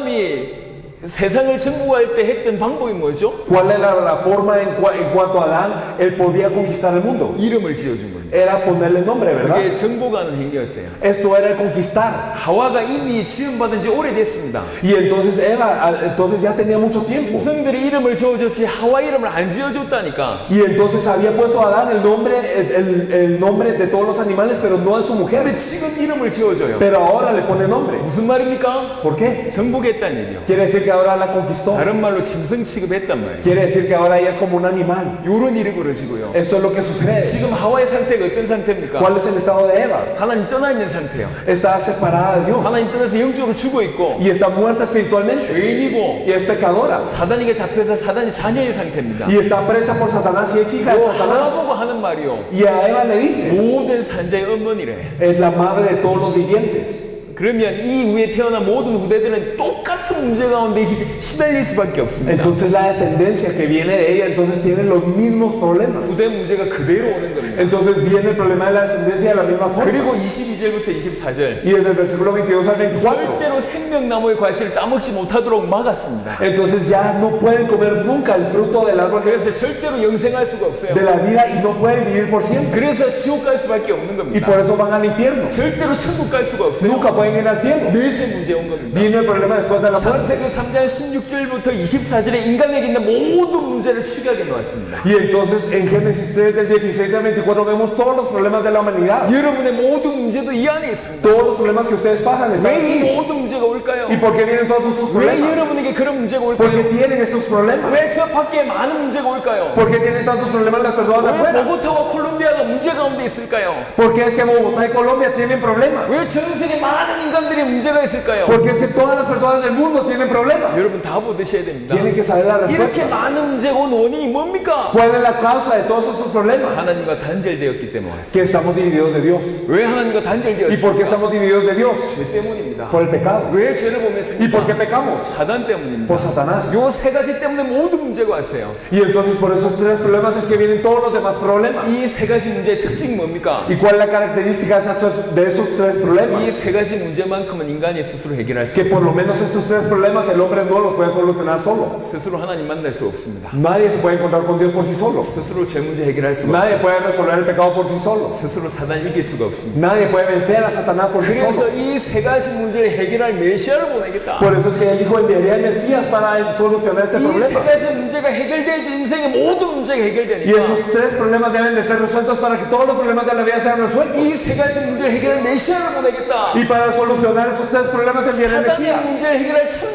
아담이 세상을 정복할 때 했던 방법이 뭐죠? ¿Cuál era la forma en, cua- en cuanto a Adán? Él podía conquistar el mundo. 이름을 지어준 겁니다. Era ponerle nombre, ¿verdad? 그게 정복하는 행위였어요. Esto era el conquistar. 하와가 이미 지음받은 지 오래됐습니다. Y entonces Eva, ah, entonces ya tenía mucho tiempo. 짐승들이 이름을 지어줬지 하와 이름을 안 지어줬다니까. Y entonces había puesto a Adán el nombre, el, el- el nombre de todos los animales, pero no de su mujer. 근데 지금 이름을 지어줘요. Pero ahora le pone nombre. 무슨 말입니까? ¿Por qué? 정복했다는 얘기요. Quiere decir que ahora la conquistó. 다른 말로 짐승 취급했단 말이에요. Quiere decir que ahora ella es como un animal. 이런 일이 벌어지고요. Eso es lo que sucede. 지금 하와의 상태가 어떤 상태입니까? ¿Cuál es el estado de Eva? 하나님 떠나 있는 상태예요. Está separada de Dios. 하나님 떠나서 영적으로 죽어 있고 Y está muerta espiritualmente. 죄인이고 Y es pecadora. 사단에게 잡혀서 사단이 자녀의 상태입니다. Y está presa por Satanás y es hija de 또 하나 Satanás. 보고 하는 말이요. Y a Eva le dice, 모든 산자의 어머니래. es la madre de todos los vivientes. 그러면 이 위에 태어난 모든 후대들은 똑같은 문제 가운데 시달릴 수밖에 없습니다. Entonces la descendencia que viene de ella, entonces tiene los mismos problemas. 후대 문제가 그대로 오는 겁니다. Entonces viene el problema de la descendencia de la misma forma. 그리고 이십이 절부터 이십사 절 Y desde el versículo veintidós al veinticuatro. 절대로 생명나무의 과실을 따먹지 못하도록 막았습니다. Entonces ya no pueden comer nunca el fruto del árbol 그래서 절대로 영생할 수가 없어요. de la vida y no pueden vivir por siempre. 그래서 지옥 갈 수밖에 없는 Y por 겁니다. eso van al infierno. 절대로 천국 갈 수가 없어요. Nunca pueden ir al cielo. 넷의 문제 온 겁니다. Viene el problema después de la muerte. 창세기 삼 장 십육 절부터 이십사 절에 인간에게 있는 모든 문제를 축약해 놓았습니다. Y entonces en Génesis tres del dieciséis al veinticuatro vemos todos los problemas de la humanidad. 여러분의 모든 문제도 이 안에 있습니다. Todos los problemas que ustedes pasan están 왜 이 aquí. 모든 문제가 올까요? ¿Y por qué vienen todos estos 왜 problemas? 여러분에게 그런 문제가 ¿Por qué 올까요? tienen estos problemas? 왜 저 밖에 많은 문제가 올까요? ¿Por qué tienen tantos problemas las personas de 왜 afuera? 보고타와 콜롬비아가 문제 가운데 있을까요? ¿Por qué es que Bogotá y Colombia tienen problemas? 왜 전 세계 많은 인간들이 문제가 있을까요? Porque es que todas las personas del mundo tienen problemas. 여러분 다 보드셔야 됩니다. Tienen que saber la 이렇게 respuesta. 많은 문제가 온 원인이 뭡니까? ¿Cuál es la causa de todos estos problemas? 하나님과 단절되었기 때문에 왔습니다. Que estamos divididos de Dios. 왜 하나님과 ¿Y por qué 단절되었습니까? estamos divididos de Dios? 죄 때문입니다. Por el pecado. 왜 죄를 ¿Y por qué 범했습니까? pecamos? 사단 때문입니다. Por Satanás. 요 세 가지 때문에 모든 문제가 왔어요. Y entonces por esos tres problemas es que vienen todos los demás problemas. 이 세 가지 문제의 특징이 뭡니까? ¿Y cuál es la característica de estos- de estos tres 이 problemas? 세 가지 문제만큼은 인간이 스스로 해결할 수 Que por lo menos estos tres problemas el hombre no los puede solucionar solo. 스스로 하나님 만날 수 없습니다. Nadie se puede encontrar con Dios por sí solo. 스스로 죄 문제 해결할 수가 Nadie 없습니다. puede resolver el pecado por sí solo. 스스로 사단 이길 수가 없습니다. Nadie puede vencer a Satanás por sí 그래서 solo. 이 세 가지 문제를 해결할 메시아를 보내겠다. Por eso es que él dijo enviaría al Mesías para solucionar este 이 세 problema. 가지 문제가 해결돼야지 인생의 모든 문제가 Y 해결되니까 esos tres problemas deben de ser resueltos para que todos los problemas de la vida sean resueltos. 이 세 가지 문제를 해결할 메시아를 보내겠다. Y para solucionar esos tres problemas enviaré al 사단의 Mesías. 문제를 해결할 참된 왕을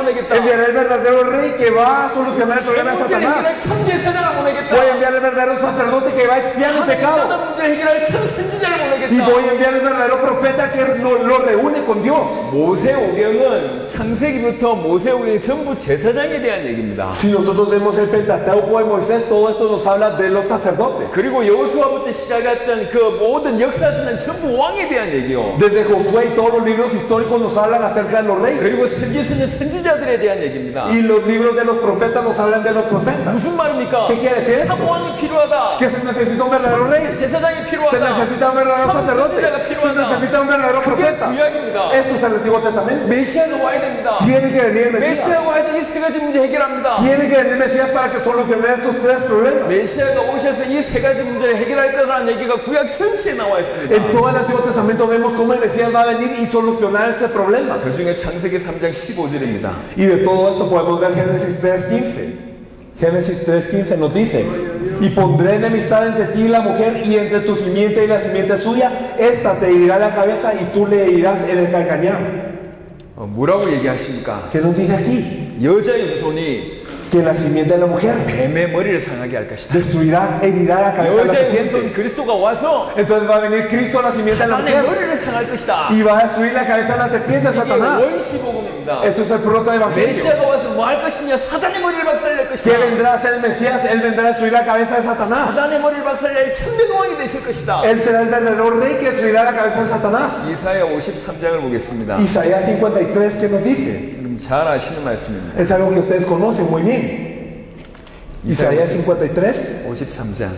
보내겠다. Enviaré el verdadero rey que va a solucionar el problema de 문제를 해결할 Satanás. 참 제사장을 보내겠다. Voy a enviar el verdadero sacerdote que va a expiar el 하나님 pecado. 따다 문제를 해결할 참 선지자를 Y 보내겠다. voy a enviar el verdadero profeta que lo, lo reúne con Dios. 모세오경은 창세기부터 모세오경이 전부 제사장에 대한 얘기입니다. Si nosotros vemos el Pentateuco de Moisés, todo esto nos habla de los sacerdotes. 그리고 여호수아부터 시작했던 그 모든 역사서는 전부 왕에 대한 얘기요. Desde Josué y todos los libros históricos nos hablan acerca de los reyes. 그리고 선지서는 선지자들에 대한 얘기입니다. Y los libros de los profetas nos hablan de los profetas. 무슨 말입니까? ¿Qué quiere decir esto? 참 왕이 필요하다. Que se necesita un verdadero rey. 제사장이 Se 필요하다. necesita un verdadero 참 sacerdote. 선지자가 Se 필요하다. necesita un verdadero 그게 profeta. 구약입니다. Esto es el Antiguo Testamento. 메시아가 와야 됩니다. Tiene que venir el Mesías. 메시아가 와야지 이 세 가지 문제 해결합니다. Tiene que venir el Mesías para que solucione estos tres problemas. 메시아가 오셔서 이 세 가지 문제를 해결할 거라는 얘기가 구약 전체에 나와 있습니다. En todo el Antiguo Testamento vemos cómo el Mesías va a venir y solucionar este problema. 그 중에 창세기 삼 장 십오 절입니다. Y de todo esto podemos ver Génesis tres quince. Génesis tres quince nos dice: y pondré enemistad entre ti y la mujer, y entre tu simiente y la simiente suya. Esta te herirá la cabeza y tú le herirás en el calcañar. 어, 뭐라고 얘기하십니까? ¿Qué nos dice aquí? 여자의 후손이 Que la simiente de la mujer 뱀의 머리를 상하게 할 것이다. destruirá, herirá la cabeza de la 여자의 후손 serpiente. 그리스도가 와서 Entonces va a venir Cristo a la simiente de la 사단의 mujer 머리를 상할 것이다. y va a destruir la cabeza de la serpiente, 이게 Satanás. 원시복음입니다. Esto es el proto evangelio. 메시아가 와서 뭐 할 것이냐? 사단의 머리를 박살낼 ¿Qué 것이다. vendrá a ser el Mesías? Él vendrá a destruir la cabeza de Satanás. 사단의 머리를 박살낼 참된 왕이 되실 것이다. Él será el verdadero rey que destruirá la cabeza de Satanás. 이사야 오십삼 장을 보겠습니다. Isaías cincuenta y tres, ¿qué nos dice? 여러분 잘 아시는 말씀입니다. Es algo que ustedes conocen muy bien. Isaías cincuenta y tres. 오십삼 장.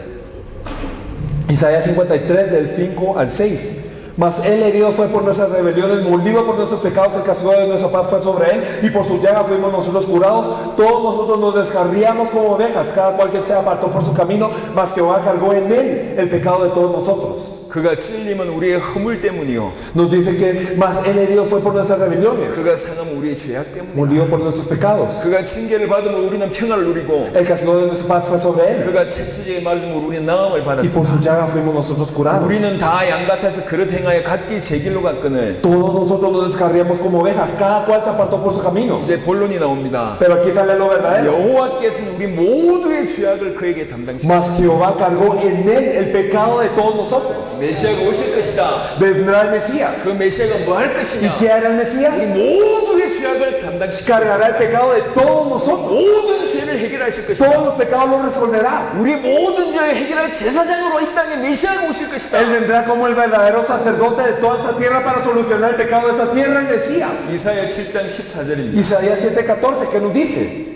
Isaías cincuenta y tres del cinco al seis. Mas él herido fue por nuestras rebeliones, molido por nuestros pecados, el castigo de nuestra paz fue sobre él, y por su llaga fuimos nosotros curados. Todos nosotros nos descarriamos como ovejas, cada cual que se apartó por su camino, mas Jehová cargó en él el pecado de todos nosotros. 그가 찔림은 우리의 허물 때문이요. Nos dice que mas él herido fue por nuestras rebeliones, 그가 상함은 우리의 죄악 때문이요. molido por nuestros pecados. 그가 징계를 받으면 우리는 평안을 누리고 El castigo de nuestra paz fue sobre él, 그가 채찍에 맞으면 우리는 나음을 y por su 받았다. llaga fuimos nosotros curados. 우리는 다 양 같아서 그릇 행하여 각기 제 길로 갔거늘. Todos nosotros nos descarriamos como ovejas, cada cual se apartó por su camino. 이제 본론이 나옵니다. Pero aquí sale lo verdadero. 여호와께서는 우리 모두의 죄악을 그에게 담당시켰다. Mas Jehová cargó en él el pecado de todos nosotros. 메시아가 오실 것이다. Vendrá el Mesías. 그 메시아가 뭐 할 ¿Y 것이냐? qué hará el 우리 Mesías? 모두의 죄악을 담당시켜 Cargará el pecado de todos nosotros. 모든 죄를 해결하실 것이다. Todos los pecados los resolverá. 우리 모든 죄를 해결할 제사장으로 이 땅에 메시아가 오실 것이다. Él vendrá como el verdadero sacerdote de toda esta tierra para solucionar el pecado de esa tierra, el Mesías. 이사야 칠 장 십사 절입니다. Isaías siete catorce, ¿qué nos dice?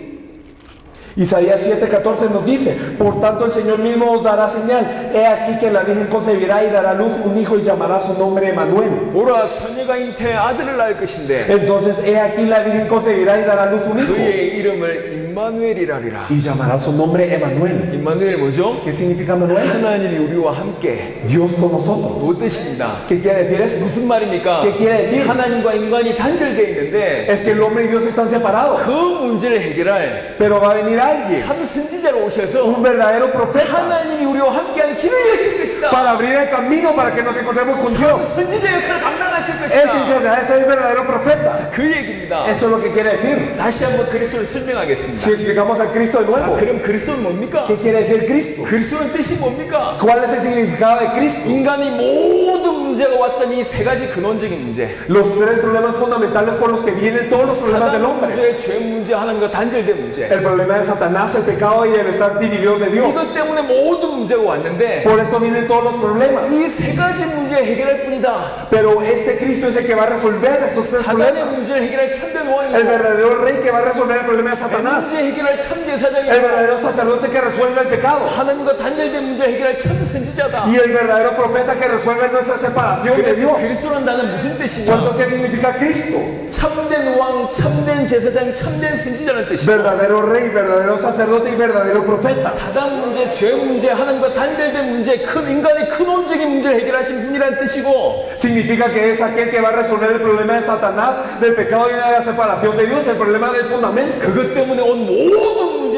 Isaías siete catorce nos dice: por tanto el Señor mismo os dará señal. He aquí que la Virgen concebirá y dará a luz un hijo y llamará su nombre Emanuel. 보라 처녀가 잉태해 아들을 낳을 것인데 Entonces he aquí la Virgen concebirá y dará a luz un hijo 그의 이름을 임마누엘이라리라. y llamará su nombre Emanuel. 임마누엘 뭐죠? ¿Qué significa Emanuel? 하나님이 우리와 함께. Dios con nosotros. 뭐 뜻입니다? ¿Qué quiere decir eso? 무슨 말입니까? ¿Qué quiere decir? 하나님과 인간이 단절되어 있는데 Es que el hombre y Dios están separados. 그 문제를 해결할 Pero va a venir alguien, 참 선지자로 오셔서 un verdadero profeta, 하나님이 우리와 함께하는 길을 여실 것이다. para abrir el camino para que nos encontremos con 참 Dios. 선지자 역할을 감당하실 Él se 것이다. encargará de ser el verdadero profeta. 그 얘기입니다. Eso es lo que quiere decir. 다시 한번 그리스도를 설명하겠습니다. Si explicamos a Cristo de 자, nuevo, 그럼 그리스도는 뭡니까? ¿qué quiere decir Cristo? 그리스도는 뜻이 뭡니까? ¿Cuál es el significado de Cristo? 인간이 모든 문제가 왔던 이 세 가지 근원적인 문제. Los tres problemas fundamentales por los que vienen todos los problemas del 사단 hombre. 문제, 죄 문제, 하나님과 단절된 문제. El problema de Satanás, el pecado y el estar divididos de Dios. 이것 때문에 모든 문제가 왔는데 Por esto vienen todos los problemas. 이 세 가지 문제 해결할 뿐이다. Pero este Cristo es el que va a resolver estos tres 사단의 problemas. 문제를 해결할 참된 El 왕이고 verdadero rey que va a resolver el problema de 이 Satanás. 문제 해결할 참 El 제사장이고 verdadero sacerdote que resuelve el pecado. 하나님과 단절된 문제를 해결할 참 선지자다. Y el verdadero profeta que resuelve nuestra separación de 그래서 Dios. 그리스도란 단어는 무슨 Por 뜻이냐? eso, ¿qué significa Cristo? 참된 왕, 참된 제사장, 참된 선지자라는 뜻이야. Verdadero rey, verdadero sacerdote y verdadero profeta. 사단 문제, 죄 문제, 하나님과 단절된 문제, 큰 인간의 근원적인 문제를 해결하신 분이라는 뜻이고 Significa que es aquel que va a resolver el problema de Satanás, del pecado y de la separación de Dios, el problema del fundamento. 그것 때문에 온 모든 문제를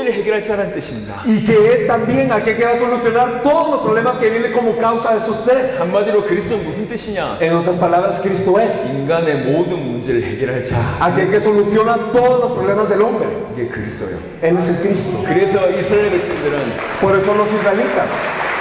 문제를 해결할 자라는 뜻입니다. Y que es también aquel que va a solucionar todos los problemas que vienen como causa de esos tres. 한마디로 그리스도는 무슨 뜻이냐? En otras palabras, Cristo es 인간의 모든 문제를 해결할 자. aquel que soluciona todos los problemas del hombre. 이게 그리스도예요. Él es el Cristo. 그래서 이스라엘 백성들은 Por eso los israelitas.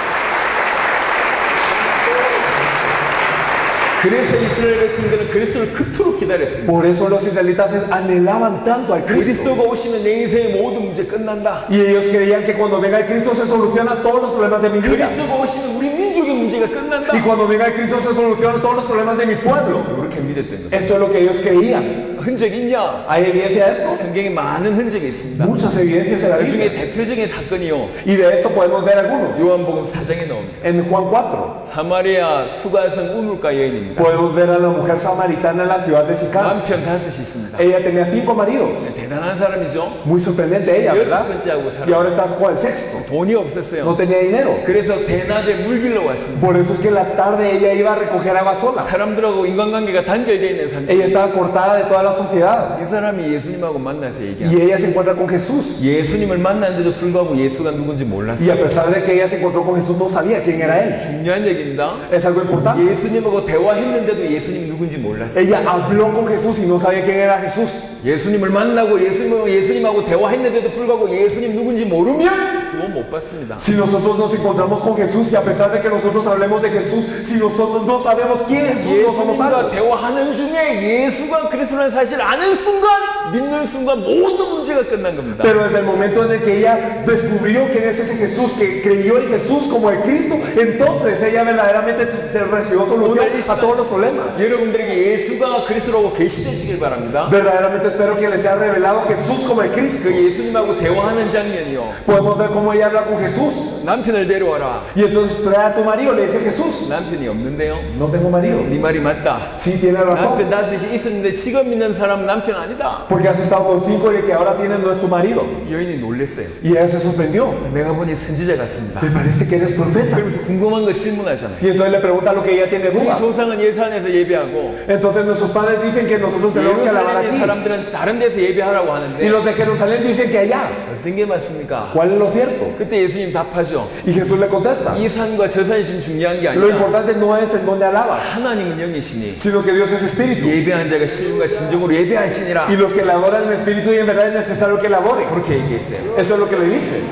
그래서 이스라엘 백성들은 그리스도를 그토록 기다렸습니다. Por eso los israelitas anhelaban tanto al Cristo. 그리스도가 오시면 내 인생의 모든 문제 끝난다. Y ellos creían que cuando venga el Cristo se solucionan todos los problemas de mi vida. 그리스도가 오시면 우리 민족의 문제가 끝난다. Y cuando venga el Cristo se solucionan todos los problemas de mi pueblo. 이렇게 믿었던 거예요. Eso es lo que ellos creían. 흔적이 있냐? ¿Hay evidencia de esto? 성경에 많은 흔적이 있습니다. Muchas evidencias en la 그 중에 Biblia. 대표적인 사건이요. Y de esto podemos ver algunos. 요한복음 사 장에 나옵니다. En Juan cuatro 사마리아 수가성 우물가 여인입니다. podemos ver a la mujer samaritana en la ciudad de Sicar. 남편 다섯이 있습니다. Ella tenía cinco maridos. 대단한 사람이죠. Muy sorprendente ella, 여섯 ¿verdad? 번째하고 Y 살아. ahora estás con el sexto. 돈이 없었어요. No tenía dinero. 그래서 대낮에 물 길러 왔습니다. Por eso es que en la tarde ella iba a recoger agua sola. 사람들하고 인간관계가 단절되어 있는 사람. Ella estaba cortada de toda la sociedad. 이 사람이 예수님하고 만나서 얘기합니다. Y ella se encuentra con Jesús. 예수님을 만났는데도 불구하고 예수가 누군지 Y a 몰랐어요. pesar de que ella se encontró con Jesús, no sabía quién era él. 중요한 얘기입니다. Es algo importante. 예수님하고 대화했는데도 예수님 누군지 몰랐어요. Ella habló con Jesús y no sabía quién era Jesús. 예수님을 만나고 예수님하고, 예수님하고 대화했는데도 불구하고 예수님 누군지 모르면 구원 못 받습니다. Si nosotros nos encontramos con Jesús y a pesar de que nosotros hablemos de Jesús, si nosotros no sabemos quién es Jesús, no somos 예수님과 salvos. 대화하는 중에 예수가 그리스도라는 사실 아는 순간, 믿는 순간 모든 문제가 끝난 겁니다. Pero desde el momento en el que ella descubrió quién es ese Jesús, que creyó en Jesús como el Cristo, entonces ella verdaderamente te- recibió solución a todos los problemas. 여러분들에게 예수가 그리스도라고 계시되시길 바랍니다. Verdaderamente espero que les sea revelado Jesús como el Cristo. 그 예수님하고 대화하는 장면이요. Podemos ver cómo ella habla con Jesús. 남편을 데려와라. Y entonces trae a tu marido, le dice Jesús. 남편이 없는데요. No tengo marido. 네 말이 맞다. Sí, tiene razón. 남편 다섯이 있었는데 지금 있는 사람은 남편 아니다. Porque has estado con cinco y el que ahora tienes no es tu marido. 여인이 놀랬어요. Y ella se sorprendió. 내가 보니 선지자 같습니다. Me parece que eres profeta. 그러면서 궁금한 거 질문하잖아요. Y entonces le pregunta lo que ella tiene 우리 duda. 조상은 예산에서 예배하고 Entonces nuestros padres dicen que nosotros tenemos que alabar 예루살렘의 aquí. 사람들은 다른 데서 예배하라고 Y 하는데 los de Jerusalén dicen que allá. 어떤 게 맞습니까? ¿Cuál es lo cierto? 그때 예수님 답하죠. Y Jesús le contesta. 이 산과 저 산이 지금 중요한 게 Lo 아니라 importante no es en dónde alabas, 하나님은 영이시니 sino que Dios es espíritu. 예배한 자가 신과 진정으로 예배할지니라. Y los que le adoran en espíritu y en verdad es necesario que le adoren. 그렇게 얘기했어요. Eso es lo que le dice.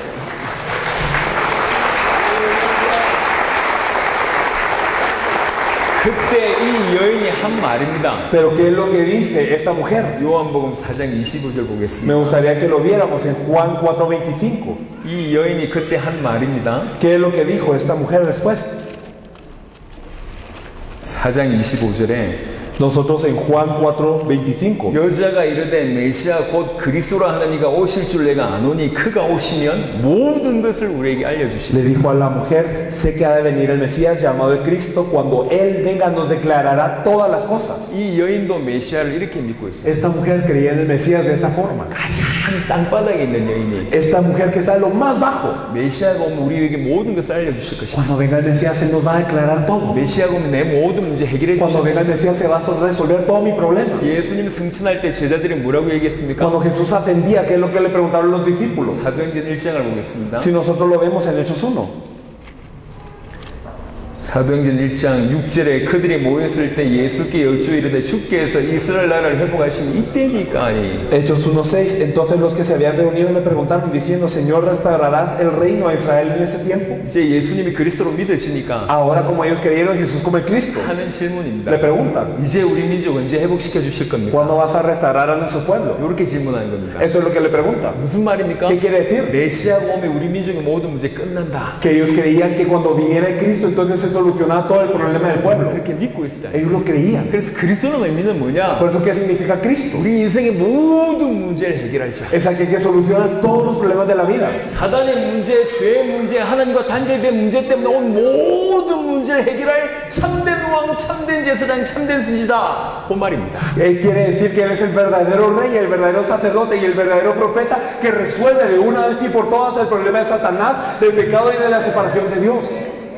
그때 이 여인이 한 말입니다. Pero ¿qué es lo que dice esta mujer? 요한복음 사 장 이십오 절 보겠습니다. Me gustaría que lo viéramos en Juan cuatro veinticinco. 이 여인이 그때 한 말입니다. ¿Qué es lo que dijo esta mujer después? 사 장 이십오 절에 Nosotros en Juan cuatro veinticinco. 여자가 이르되 메시아 곧 그리스도라 하는 이가 오실 줄 내가 아노니 그가 오시면 모든 것을 우리에게 알려주시리. Le dijo a la mujer, sé que ha de venir el Mesías llamado el Cristo, cuando Él venga nos declarará todas las cosas. 이 여인도 메시아를 이렇게 믿고 있어요. Esta mujer creía en el Mesías de esta forma. 가장 땅바닥에 있는 여인이 Esta mujer que está en lo más bajo. 메시아가 오면 우리에게 모든 것을 알려주실 것이다. Cuando venga el Mesías Él nos va a declarar todo. 메시아가 오면 내 모든 문제 해결해 Cuando 주실 venga el 것이다. Mesías se va a resolver todo mi problema. 예수님 승천할 때 제자들이 뭐라고 얘기했습니까? Cuando Jesús ascendía, ¿qué es lo que le preguntaron los discípulos? 사도행전 일 장을 보겠습니다. Si nosotros lo vemos en Hechos uno. 사도행전 일 장 육 절에 그들이 모였을 때 예수께 여쭈 이르되 주께서 이스라엘 나라를 회복하시면 이때니까 아니. Hechos uno seis. Entonces los que se habían reunido le preguntaron diciendo, Señor, ¿restaurarás el reino de Israel en ese tiempo? 이제 예수님이 그리스도로 믿어지니까 Ahora como ellos creyeron en Jesús como el Cristo, 하는 질문입니다. le preguntan, 이제 우리 민족 언제 회복시켜 주실 겁니까? ¿cuándo vas a restaurar a nuestro pueblo? 이렇게 질문하는 겁니다. Eso es lo que le preguntan. 무슨 말입니까? ¿Qué quiere decir? 메시아가 오면 우리 민족의 모든 문제 끝난다. Que ellos creían que cuando viniera el Cristo entonces se solucionaba todo el problema del pueblo. 그렇게 믿고 있다. Ellos lo creían. 그래서 그리스도는 의미는 뭐냐? Por eso, ¿qué significa Cristo? 우리 인생의 모든 문제를 해결할 자. Es aquel que soluciona todos los problemas de la vida. 사단의 문제, 죄의 문제, 하나님과 단절된 문제 때문에 온 모든 문제를 해결할 참된 왕, 참된 제사장, 참된 선지자. 그 말입니다. Él quiere decir que Él es el verdadero rey, el verdadero sacerdote y el verdadero profeta que resuelve de una vez y por todas el problema de Satanás, del pecado y de la separación de Dios.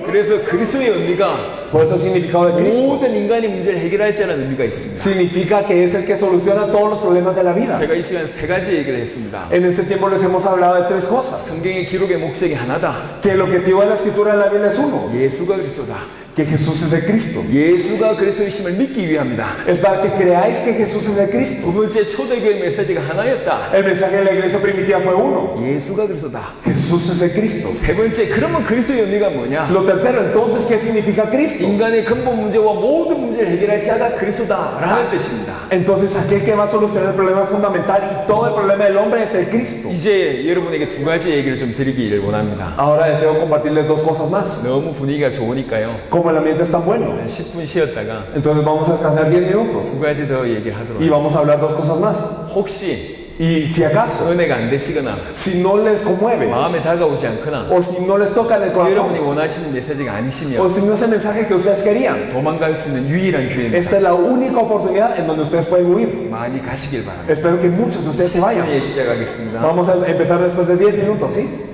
그래서 그리스도의 의미가 Por eso el significado de Cristo 모든 인간의 문제를 해결할 자라는 의미가 있습니다. significa que es el que soluciona todos los problemas de la vida. 제가 이 시간 세 가지 얘기를 했습니다. En este tiempo les hemos hablado de tres cosas. 성경의 기록의 목적이 하나다. Que el objetivo de la escritura de la Biblia es uno. 예수가 그리스도다. Que Jesús es el Cristo. 예수가 그리스도이심을 믿기 위함이다. Es para que creáis que Jesús es el Cristo. 두 번째 초대교회 메시지가 하나였다. El mensaje de la iglesia primitiva fue uno. 예수가 그리스도다. Jesús es el Cristo. 세 번째, 그러면 그리스도의 의미가 뭐냐? Lo tercero, entonces, ¿qué significa Cristo? 인간의 근본 문제와 모든 문제를 해결할 자가 그리스도다라는 뜻입니다. Entonces, aquel que va a solucionar el problema fundamental y todo el problema del hombre es el Cristo. 이제 여러분에게 두 가지 얘기를 좀 드리기를 원합니다. Ahora deseo compartirles dos cosas más. 너무 분위기가 좋으니까요. Como el ambiente es tan bueno, 십 분 쉬었다가 entonces vamos a descansar diez minutos 두 가지 더 얘기를 하도록 y 하겠습니다. vamos a hablar dos cosas más. 혹시 Y si acaso, 은혜가 안 되시거나 si no les conmueve 마음에 다가오지 않거나 o si no les toca en el 여러분이 corazón 원하시는 메시지가 o 아니시면 si no es el mensaje que ustedes querían, 도망갈 수 있는 유일한 기회입니다. esta es la única oportunidad en donde ustedes pueden huir. 많이 가시길 바랍니다. Espero que muchos de ustedes se vayan. 예, 시작하겠습니다. Vamos a empezar después de diez minutos, ¿sí?